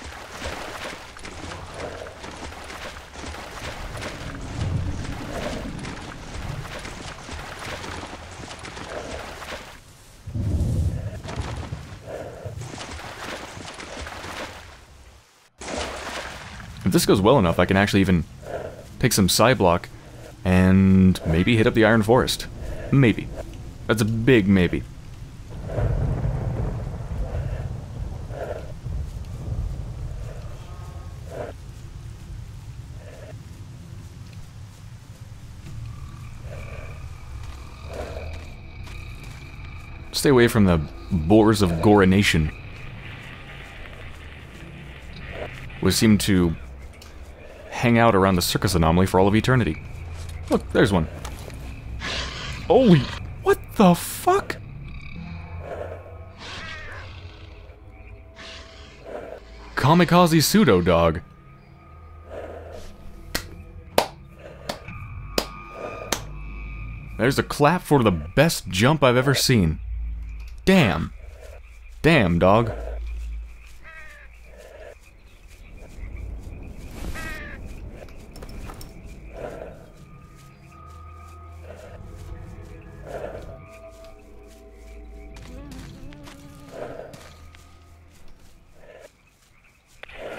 If this goes well enough, I can actually even take some side block and maybe hit up the Iron Forest. Maybe. That's a big maybe. Stay away from the boars of Gorination, which seem to hang out around the Circus Anomaly for all of eternity. Look, there's one. Holy... What the fuck? Kamikaze pseudo dog. There's a clap for the best jump I've ever seen. Damn. Damn, dog.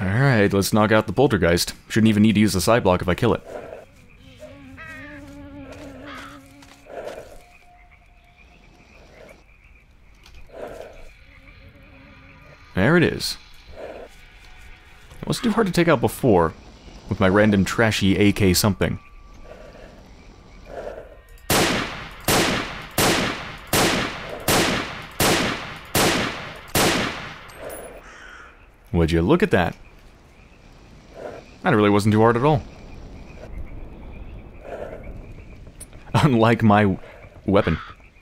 Alright, let's knock out the poltergeist. Shouldn't even need to use the side block if I kill it. There it is. It wasn't too hard to take out before, with my random trashy A K something. Would you look at that? That really wasn't too hard at all. Unlike my weapon.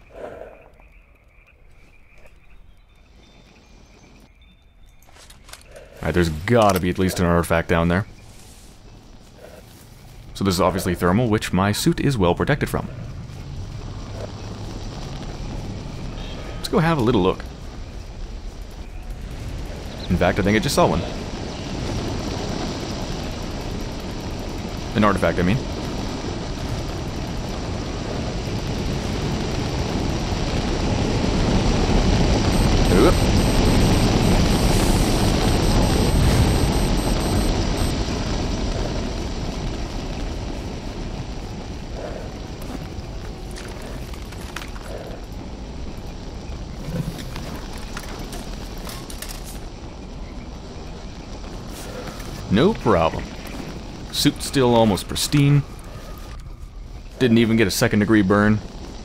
Alright, there's gotta be at least an artifact down there. So this is obviously thermal, which my suit is well protected from. Let's go have a little look. In fact, I think I just saw one. An artifact, I mean. Oop. No problem. Suit still almost pristine. Didn't even get a second degree burn.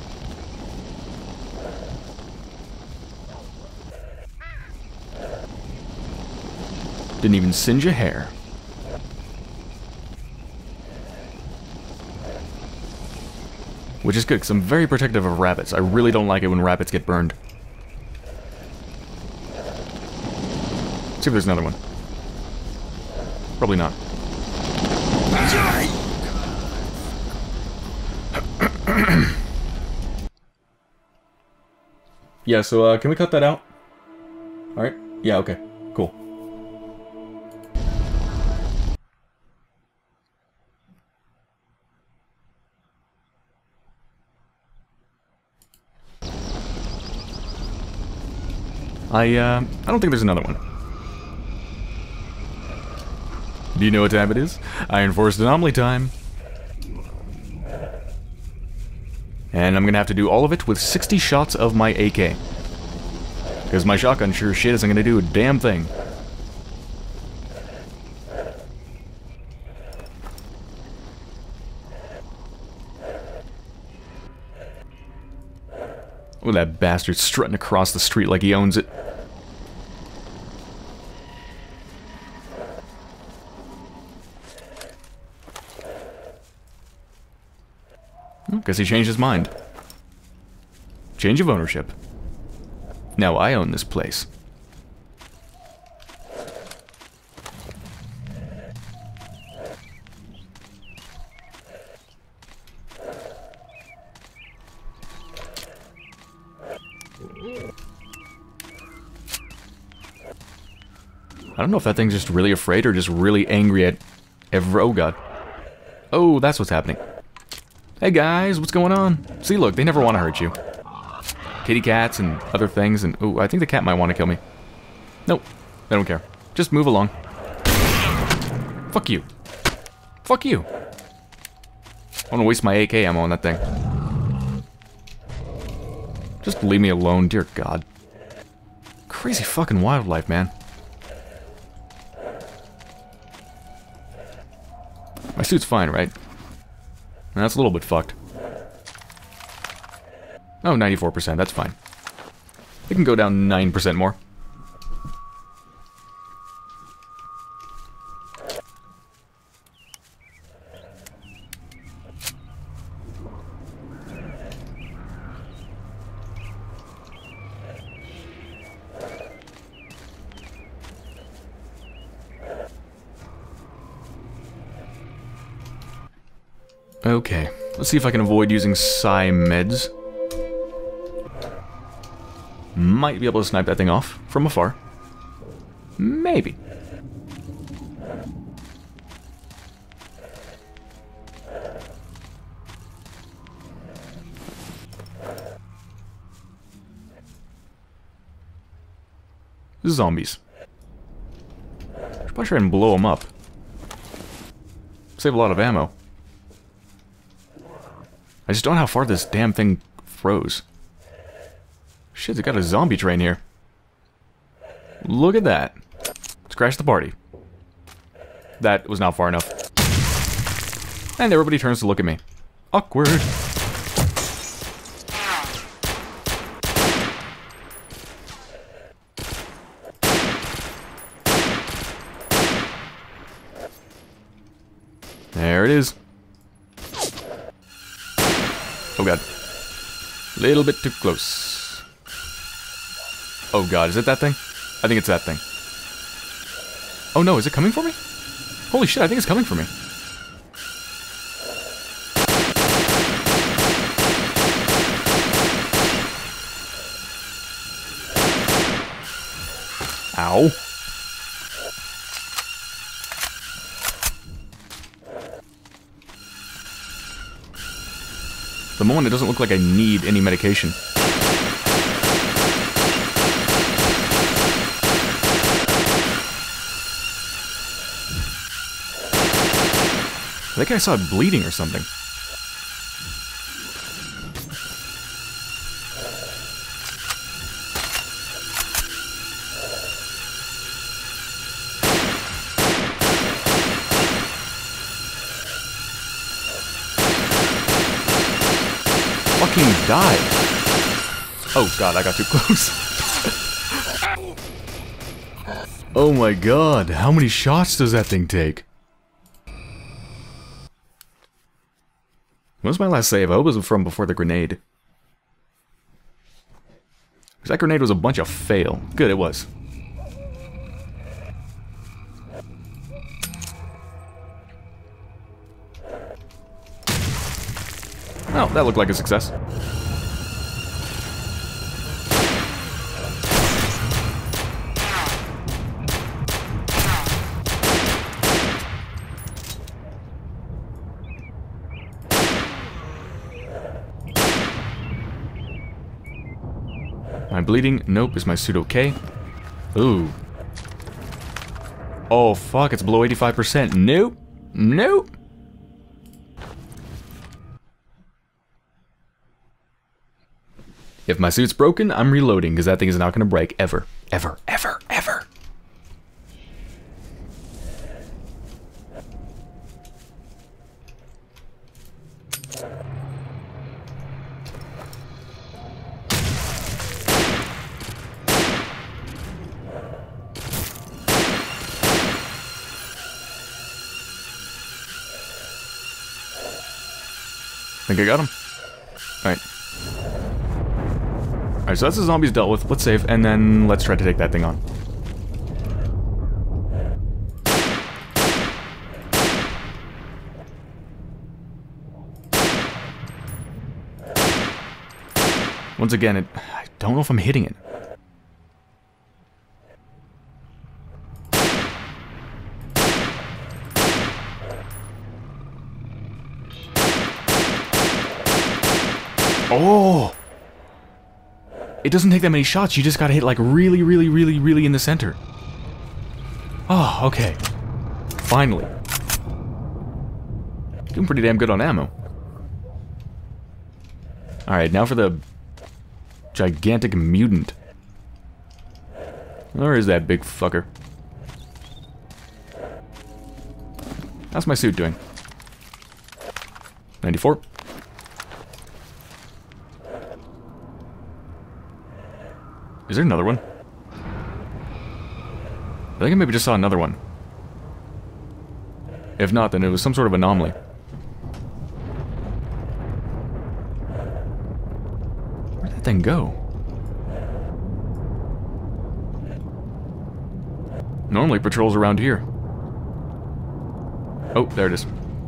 Didn't even singe a hair. Which is good, because I'm very protective of rabbits. I really don't like it when rabbits get burned. Let's see if there's another one. Probably not. Yeah, so uh, can we cut that out? Alright. Yeah, okay. Cool. I, uh, I don't think there's another one. Do you know what time it is? Iron Force Anomaly time. And I'm gonna have to do all of it with sixty shots of my A K. Because my shotgun sure shit isn't gonna do a damn thing. Oh, that bastard strutting across the street like he owns it. Guess he changed his mind. Change of ownership. Now I own this place. I don't know if that thing's just really afraid or just really angry at every... Oh god. Oh, that's what's happening. Hey guys, what's going on? See, look, they never want to hurt you. Kitty cats and other things, and... Oh, I think the cat might want to kill me. Nope, they don't care. Just move along. Fuck you. Fuck you. I want to waste my A K ammo on that thing. Just leave me alone, dear God. Crazy fucking wildlife, man. My suit's fine, right? That's a little bit fucked. Oh, ninety-four percent, that's fine. It can go down nine percent more. Okay, let's see if I can avoid using psi meds. Might be able to snipe that thing off from afar. Maybe. Zombies. Should Probably try and blow them up. Save a lot of ammo. I just don't know how far this damn thing froze. Shit, they got a zombie train here. Look at that. Let's crash the party. That was not far enough. And everybody turns to look at me. Awkward. There it is. Oh god. Little bit too close. Oh god, is it that thing? I think it's that thing. Oh no, is it coming for me? Holy shit, I think it's coming for me. Ow. The moment it doesn't look like I need any medication. I think I saw it bleeding or something. Fucking die. Oh god, I got too close. Oh my god, how many shots does that thing take? When was my last save? I hope it was from before the grenade. Because that grenade was a bunch of fail. Good, it was. Oh, that looked like a success. Am I bleeding? Nope. Is my suit okay? Ooh. Oh, fuck. It's below eighty-five percent. Nope. Nope. If my suit's broken, I'm reloading, because that thing is not going to break. Ever. Ever. Ever. Ever. Think I got him? Alright. Alright, so that's the zombies dealt with. Let's save, and then let's try to take that thing on. Once again, it, I don't know if I'm hitting it. Oh! It doesn't take that many shots, you just gotta hit like really, really, really, really in the center. Oh, okay. Finally. Doing pretty damn good on ammo. Alright, now for the gigantic mutant. Where is that big fucker? How's my suit doing? ninety-four. Is there another one? I think I maybe just saw another one. If not, then it was some sort of anomaly. Where'd that thing go? Normally it patrols around here. Oh, there it is.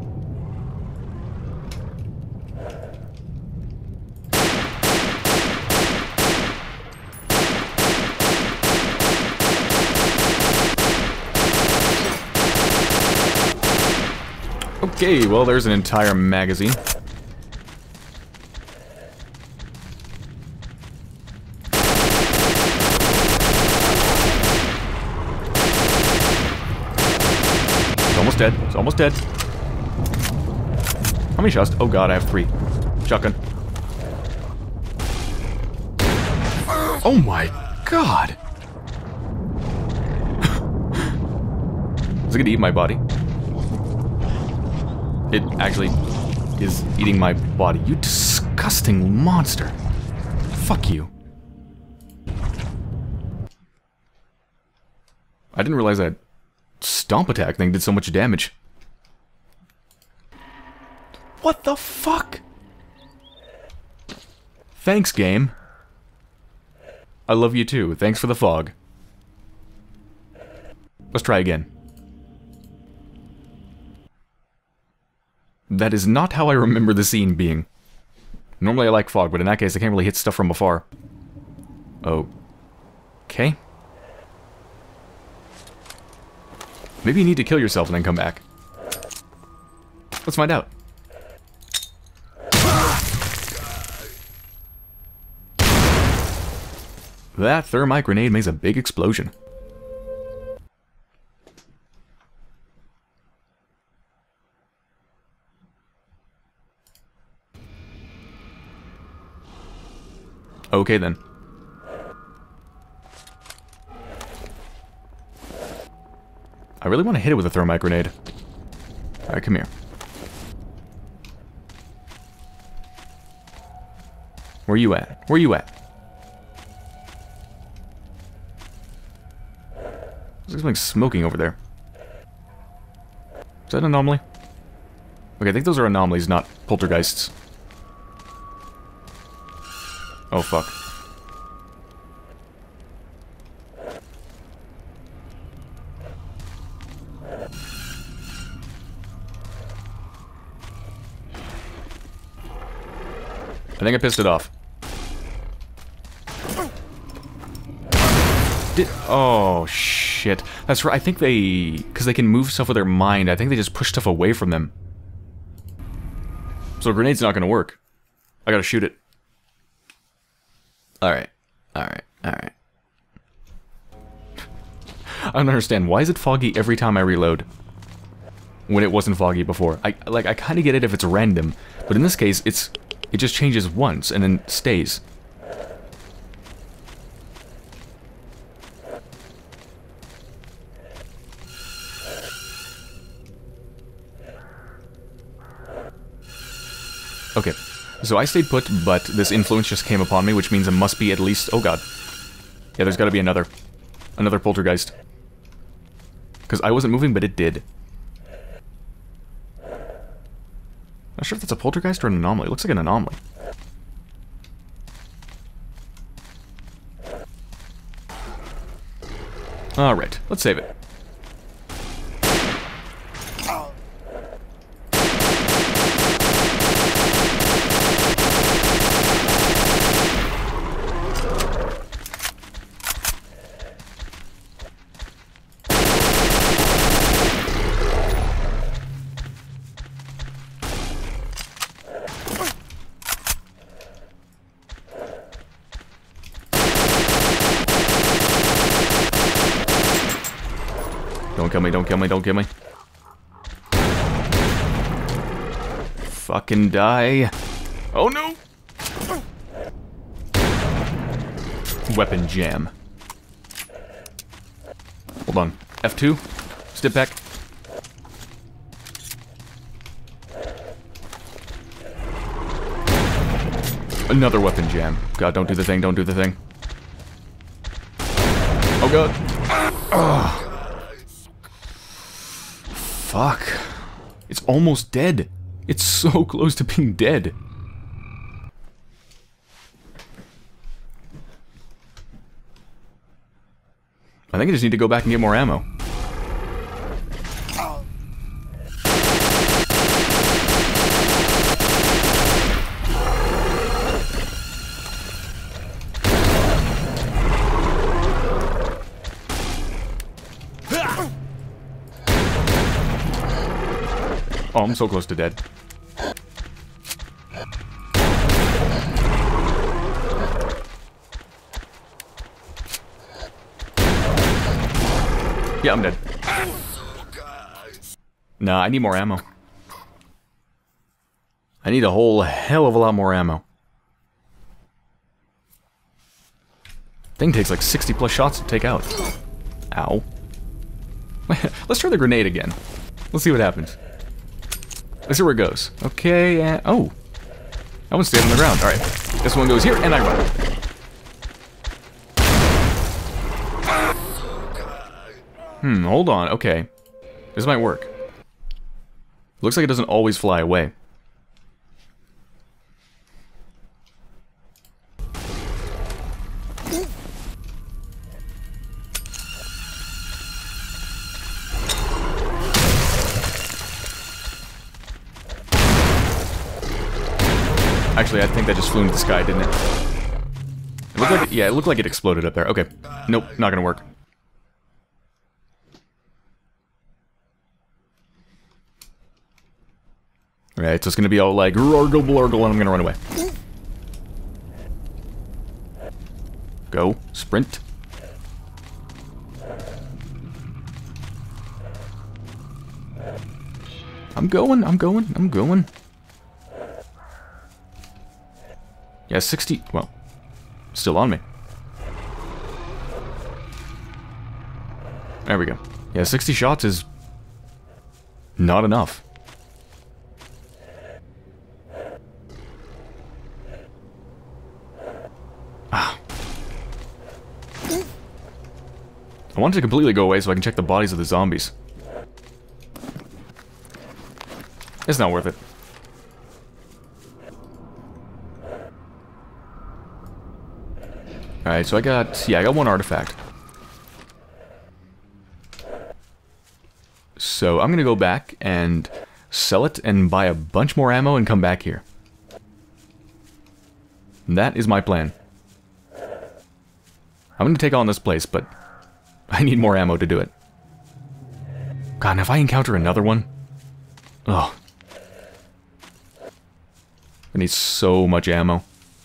Okay, well, there's an entire magazine. almost dead. It's almost dead. How many shots? Oh god, I have three. Shotgun. Oh my god! Is it gonna eat my body? It actually is eating my body. You disgusting monster. Fuck you. I didn't realize that stomp attack thing did so much damage. What the fuck? Thanks, game. I love you too. Thanks for the fog. Let's try again. That is not how I remember the scene being. Normally I like fog, but in that case I can't really hit stuff from afar. Okay. Maybe you need to kill yourself and then come back. Let's find out. That thermite grenade makes a big explosion. Okay then. I really want to hit it with a thermite grenade. Alright, come here. Where you at? Where you at? There's something smoking over there. Is that an anomaly? Okay, I think those are anomalies, not poltergeists. Oh, fuck. I think I pissed it off. Did- oh, shit. That's right, I think they... because they can move stuff with their mind, I think they just push stuff away from them. So a grenade's not gonna work. I gotta shoot it. Alright. Alright. Alright. I don't understand. Why is it foggy every time I reload? When it wasn't foggy before. I like I kinda get it if it's random, but in this case it's it just changes once and then stays. Okay. So I stayed put, but this influence just came upon me, which means it must be at least... oh god. Yeah, there's gotta be another. Another poltergeist. Because I wasn't moving, but it did. Not sure if that's a poltergeist or an anomaly. It looks like an anomaly. Alright, let's save it. Don't kill me, don't kill me, don't kill me. Fucking die. Oh no! Weapon jam. Hold on. F two? Step back. Another weapon jam. God, don't do the thing, don't do the thing. Oh god. Ugh. Fuck. It's almost dead. It's so close to being dead. I think I just need to go back and get more ammo. Oh, I'm so close to dead. Yeah, I'm dead. Nah, I need more ammo. I need a whole hell of a lot more ammo. Thing takes like sixty plus shots to take out. Ow. Let's try the grenade again. Let's see what happens. Let's see where it goes. Okay, and... oh. That one stayed on the ground. Alright. This one goes here, and I run. Hmm, hold on. Okay. This might work. Looks like it doesn't always fly away. Actually, I think that just flew into the sky, didn't it? It looked like it, yeah, it looked like it exploded up there. Okay. Nope, not gonna work. Alright, so it's gonna be all like rorgle blorgle and I'm gonna run away. Go. Sprint. I'm going, I'm going, I'm going. Yeah, sixty... well, still on me. There we go. Yeah, sixty shots is not enough. Ah. I want it to completely go away so I can check the bodies of the zombies. It's not worth it. Alright, so I got... yeah, I got one artifact. So I'm gonna go back and sell it and buy a bunch more ammo and come back here. And that is my plan. I'm gonna take on this place, but I need more ammo to do it. God, and if I encounter another one... ugh. I need so much ammo.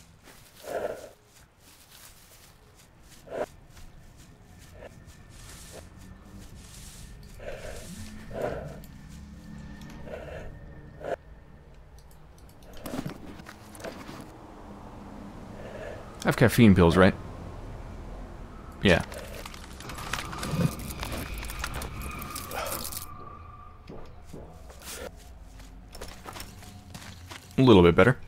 I have caffeine pills, right? Yeah. A little bit better.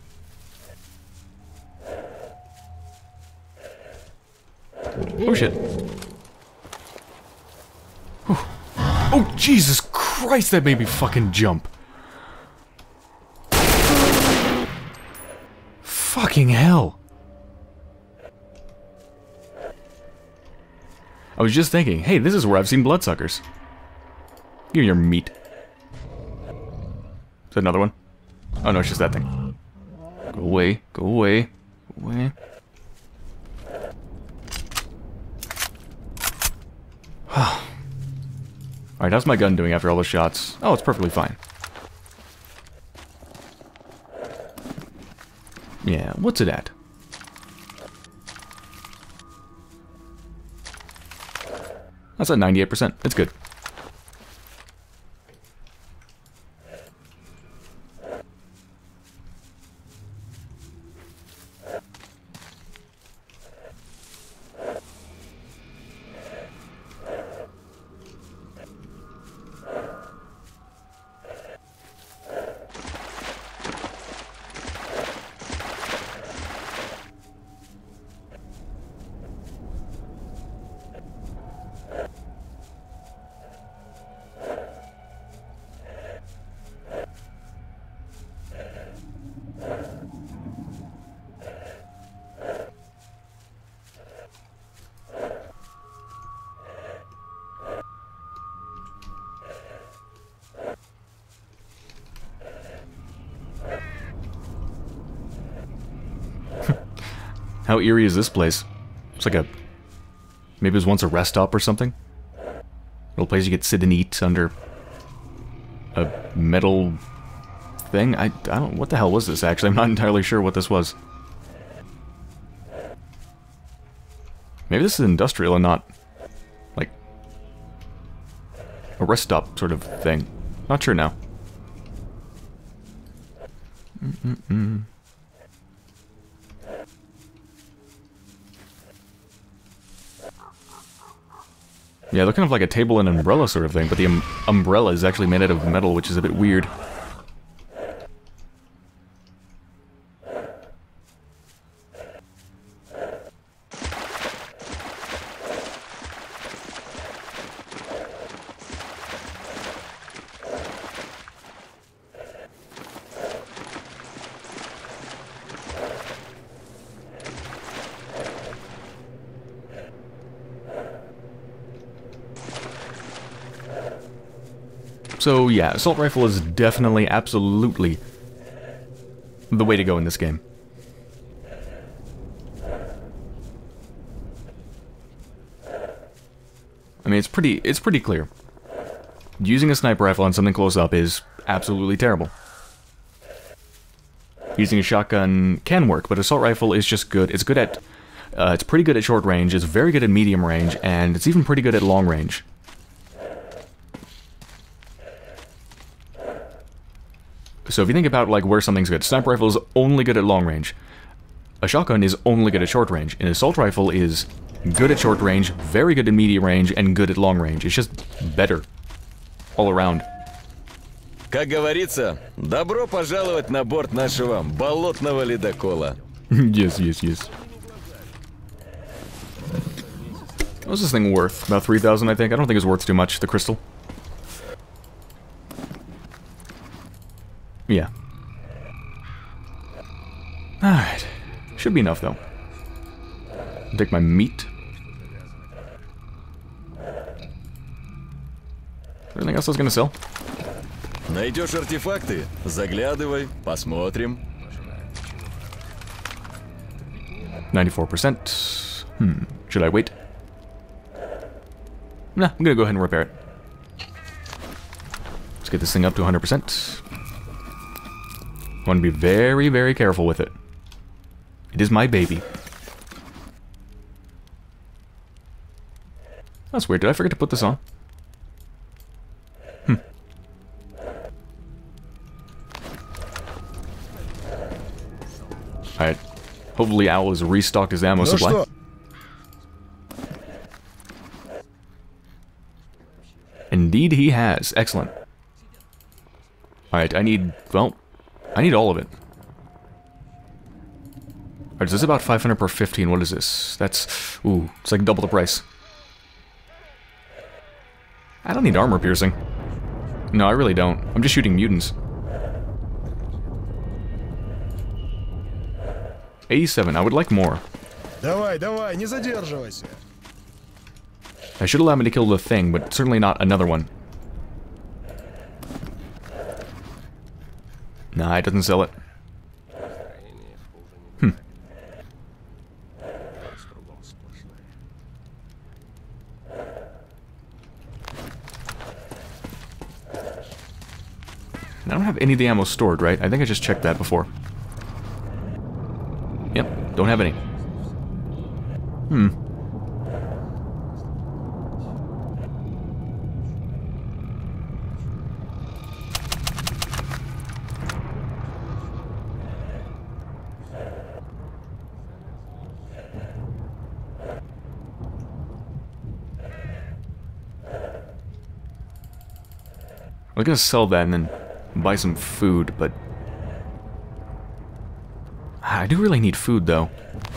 Oh shit. Whew. Oh Jesus Christ, that made me fucking jump. Fucking hell. I was just thinking, hey, this is where I've seen bloodsuckers. Give me your meat. Is that another one? Oh no, it's just that thing. Go away, go away, go away. Alright, how's my gun doing after all those shots? Oh, it's perfectly fine. Yeah, what's it at? That's at ninety-eight percent. It's good. How eerie is this place? It's like a... maybe it was once a rest stop or something? A little place you could sit and eat under... a metal... thing? I, I don't... what the hell was this, actually? I'm not entirely sure what this was. Maybe this is industrial and not... like... a rest stop sort of thing. Not sure now. Mm-mm-mm. Yeah, they're kind of like a table and umbrella sort of thing, but the um, umbrella is actually made out of metal, which is a bit weird. So yeah, assault rifle is definitely, absolutely the way to go in this game. I mean, it's pretty, it's pretty clear. Using a sniper rifle on something close up is absolutely terrible. Using a shotgun can work, but assault rifle is just good. It's good at, uh, it's pretty good at short range, it's very good at medium range, and it's even pretty good at long range. So if you think about like where something's good, sniper rifle is only good at long range. A shotgun is only good at short range. An assault rifle is good at short range, very good at medium range, and good at long range. It's just better all around. Как говорится, добро пожаловать на борт нашего болотного ледокола. Yes, yes, yes. What was this thing worth? About three thousand, I think. I don't think it's worth too much, the crystal. Yeah. Alright. Should be enough, though. Take my meat. Anything else I was gonna sell? Найдешь артефакты? Заглядывай, посмотрим. ninety-four percent. Hmm. Should I wait? Nah, I'm gonna go ahead and repair it. Let's get this thing up to one hundred percent. I want to be very, very careful with it. It is my baby. That's weird. Did I forget to put this on? Hmm. Alright. Hopefully Owl has restocked his ammo supply. Indeed he has. Excellent. Alright, I need... well... I need all of it. Alright, so this is about five hundred per fifteen. What is this? That's... ooh, it's like double the price. I don't need armor piercing. No, I really don't. I'm just shooting mutants. eighty-seven. I would like more. Давай, давай, не задерживайся. I should allow me to kill the thing, but certainly not another one. Nah, it doesn't sell it. Hmm. I don't have any of the ammo stored, right? I think I just checked that before. Yep, don't have any. Hmm. I was gonna sell that and then buy some food, but... I do really need food, though.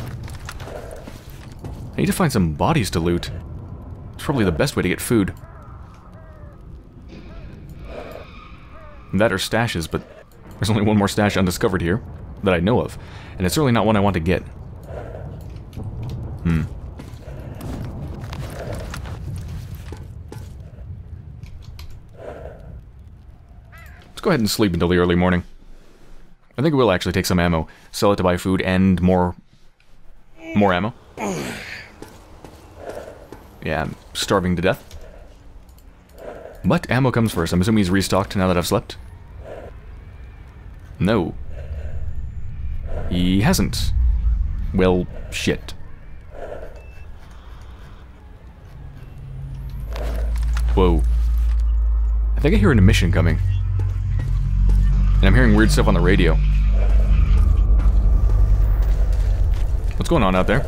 I need to find some bodies to loot. It's probably the best way to get food. That or stashes, but there's only one more stash undiscovered here that I know of, and it's certainly not one I want to get. Hmm. Let's go ahead and sleep until the early morning. I think we'll actually take some ammo, sell it to buy food and more... more ammo. Yeah, I'm starving to death. But ammo comes first. I'm assuming he's restocked now that I've slept. No. He hasn't. Well, shit. Whoa. I think I hear an emission coming. And I'm hearing weird stuff on the radio. What's going on out there?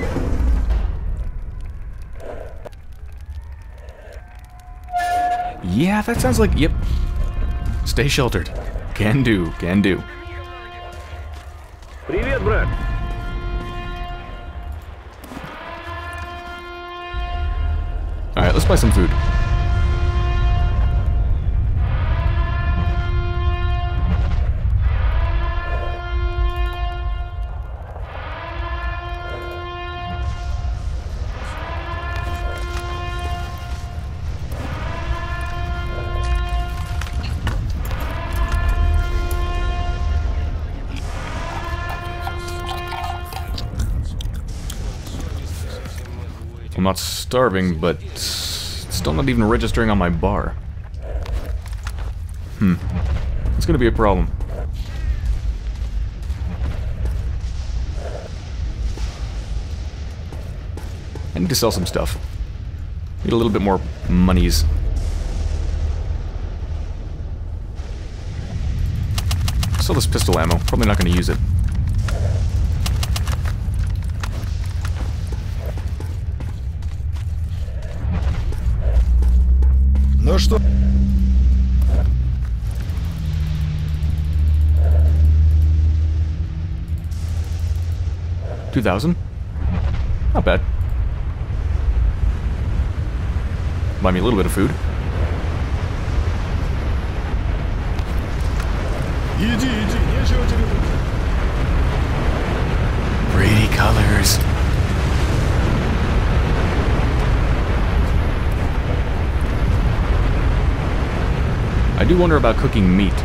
Yeah, that sounds like... Yep. Stay sheltered. Can do, can do. Привет, брат. Alright, let's buy some food. I'm not starving, but it's still not even registering on my bar. Hmm. It's gonna be a problem. I need to sell some stuff. Need a little bit more monies. Sell this pistol ammo. Probably not gonna use it. Ну что? Two thousand? Not bad. Buy me a little bit of food. Иди, иди, нечего тебе тут. Pretty colors. I do wonder about cooking meat.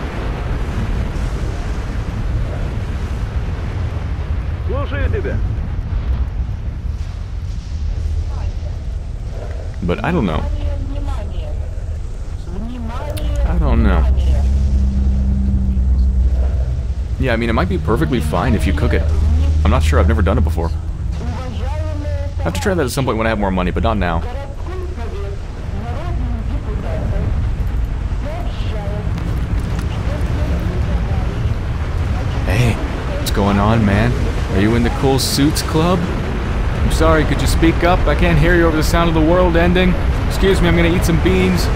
Слушаю тебя. But I don't know. I don't know. Yeah, I mean, it might be perfectly fine if you cook it. I'm not sure, I've never done it before. I have to try that at some point when I have more money, but not now. Hey, what's going on, man? Are you in the Cool Suits Club? I'm sorry, could you speak up? I can't hear you over the sound of the world ending. Excuse me, I'm gonna eat some beans.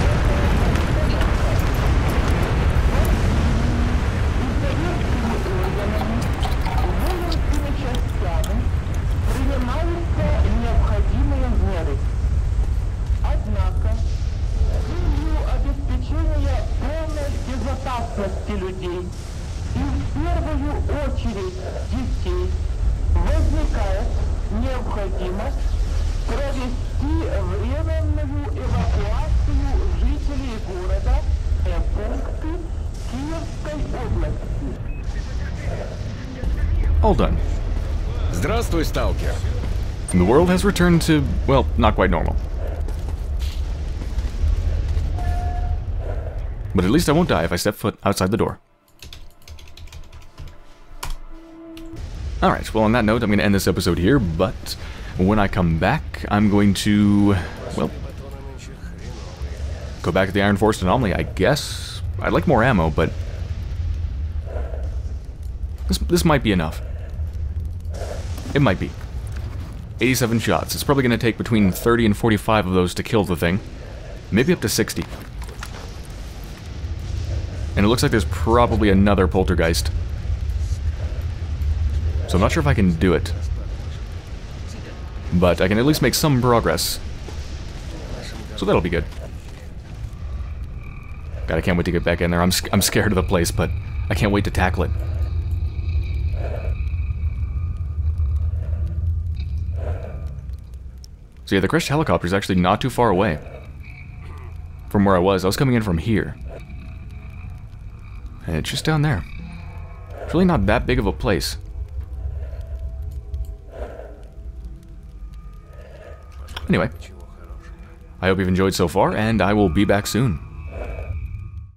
All done. Здравствуй, сталкер. The world has returned to, well, not quite normal. But at least I won't die if I step foot outside the door. Alright, well on that note, I'm going to end this episode here, but when I come back, I'm going to, well, go back to the Iron Forest Anomaly, I guess. I'd like more ammo, but this, this might be enough. It might be. eighty-seven shots. It's probably going to take between thirty and forty-five of those to kill the thing. Maybe up to sixty. And it looks like there's probably another poltergeist. So I'm not sure if I can do it. But I can at least make some progress. So that'll be good. God, I can't wait to get back in there. I'm, I'm scared of the place, but I can't wait to tackle it. So yeah, the crashed helicopter is actually not too far away from where I was. I was coming in from here. And it's just down there. It's really not that big of a place. Anyway, I hope you've enjoyed so far, and I will be back soon.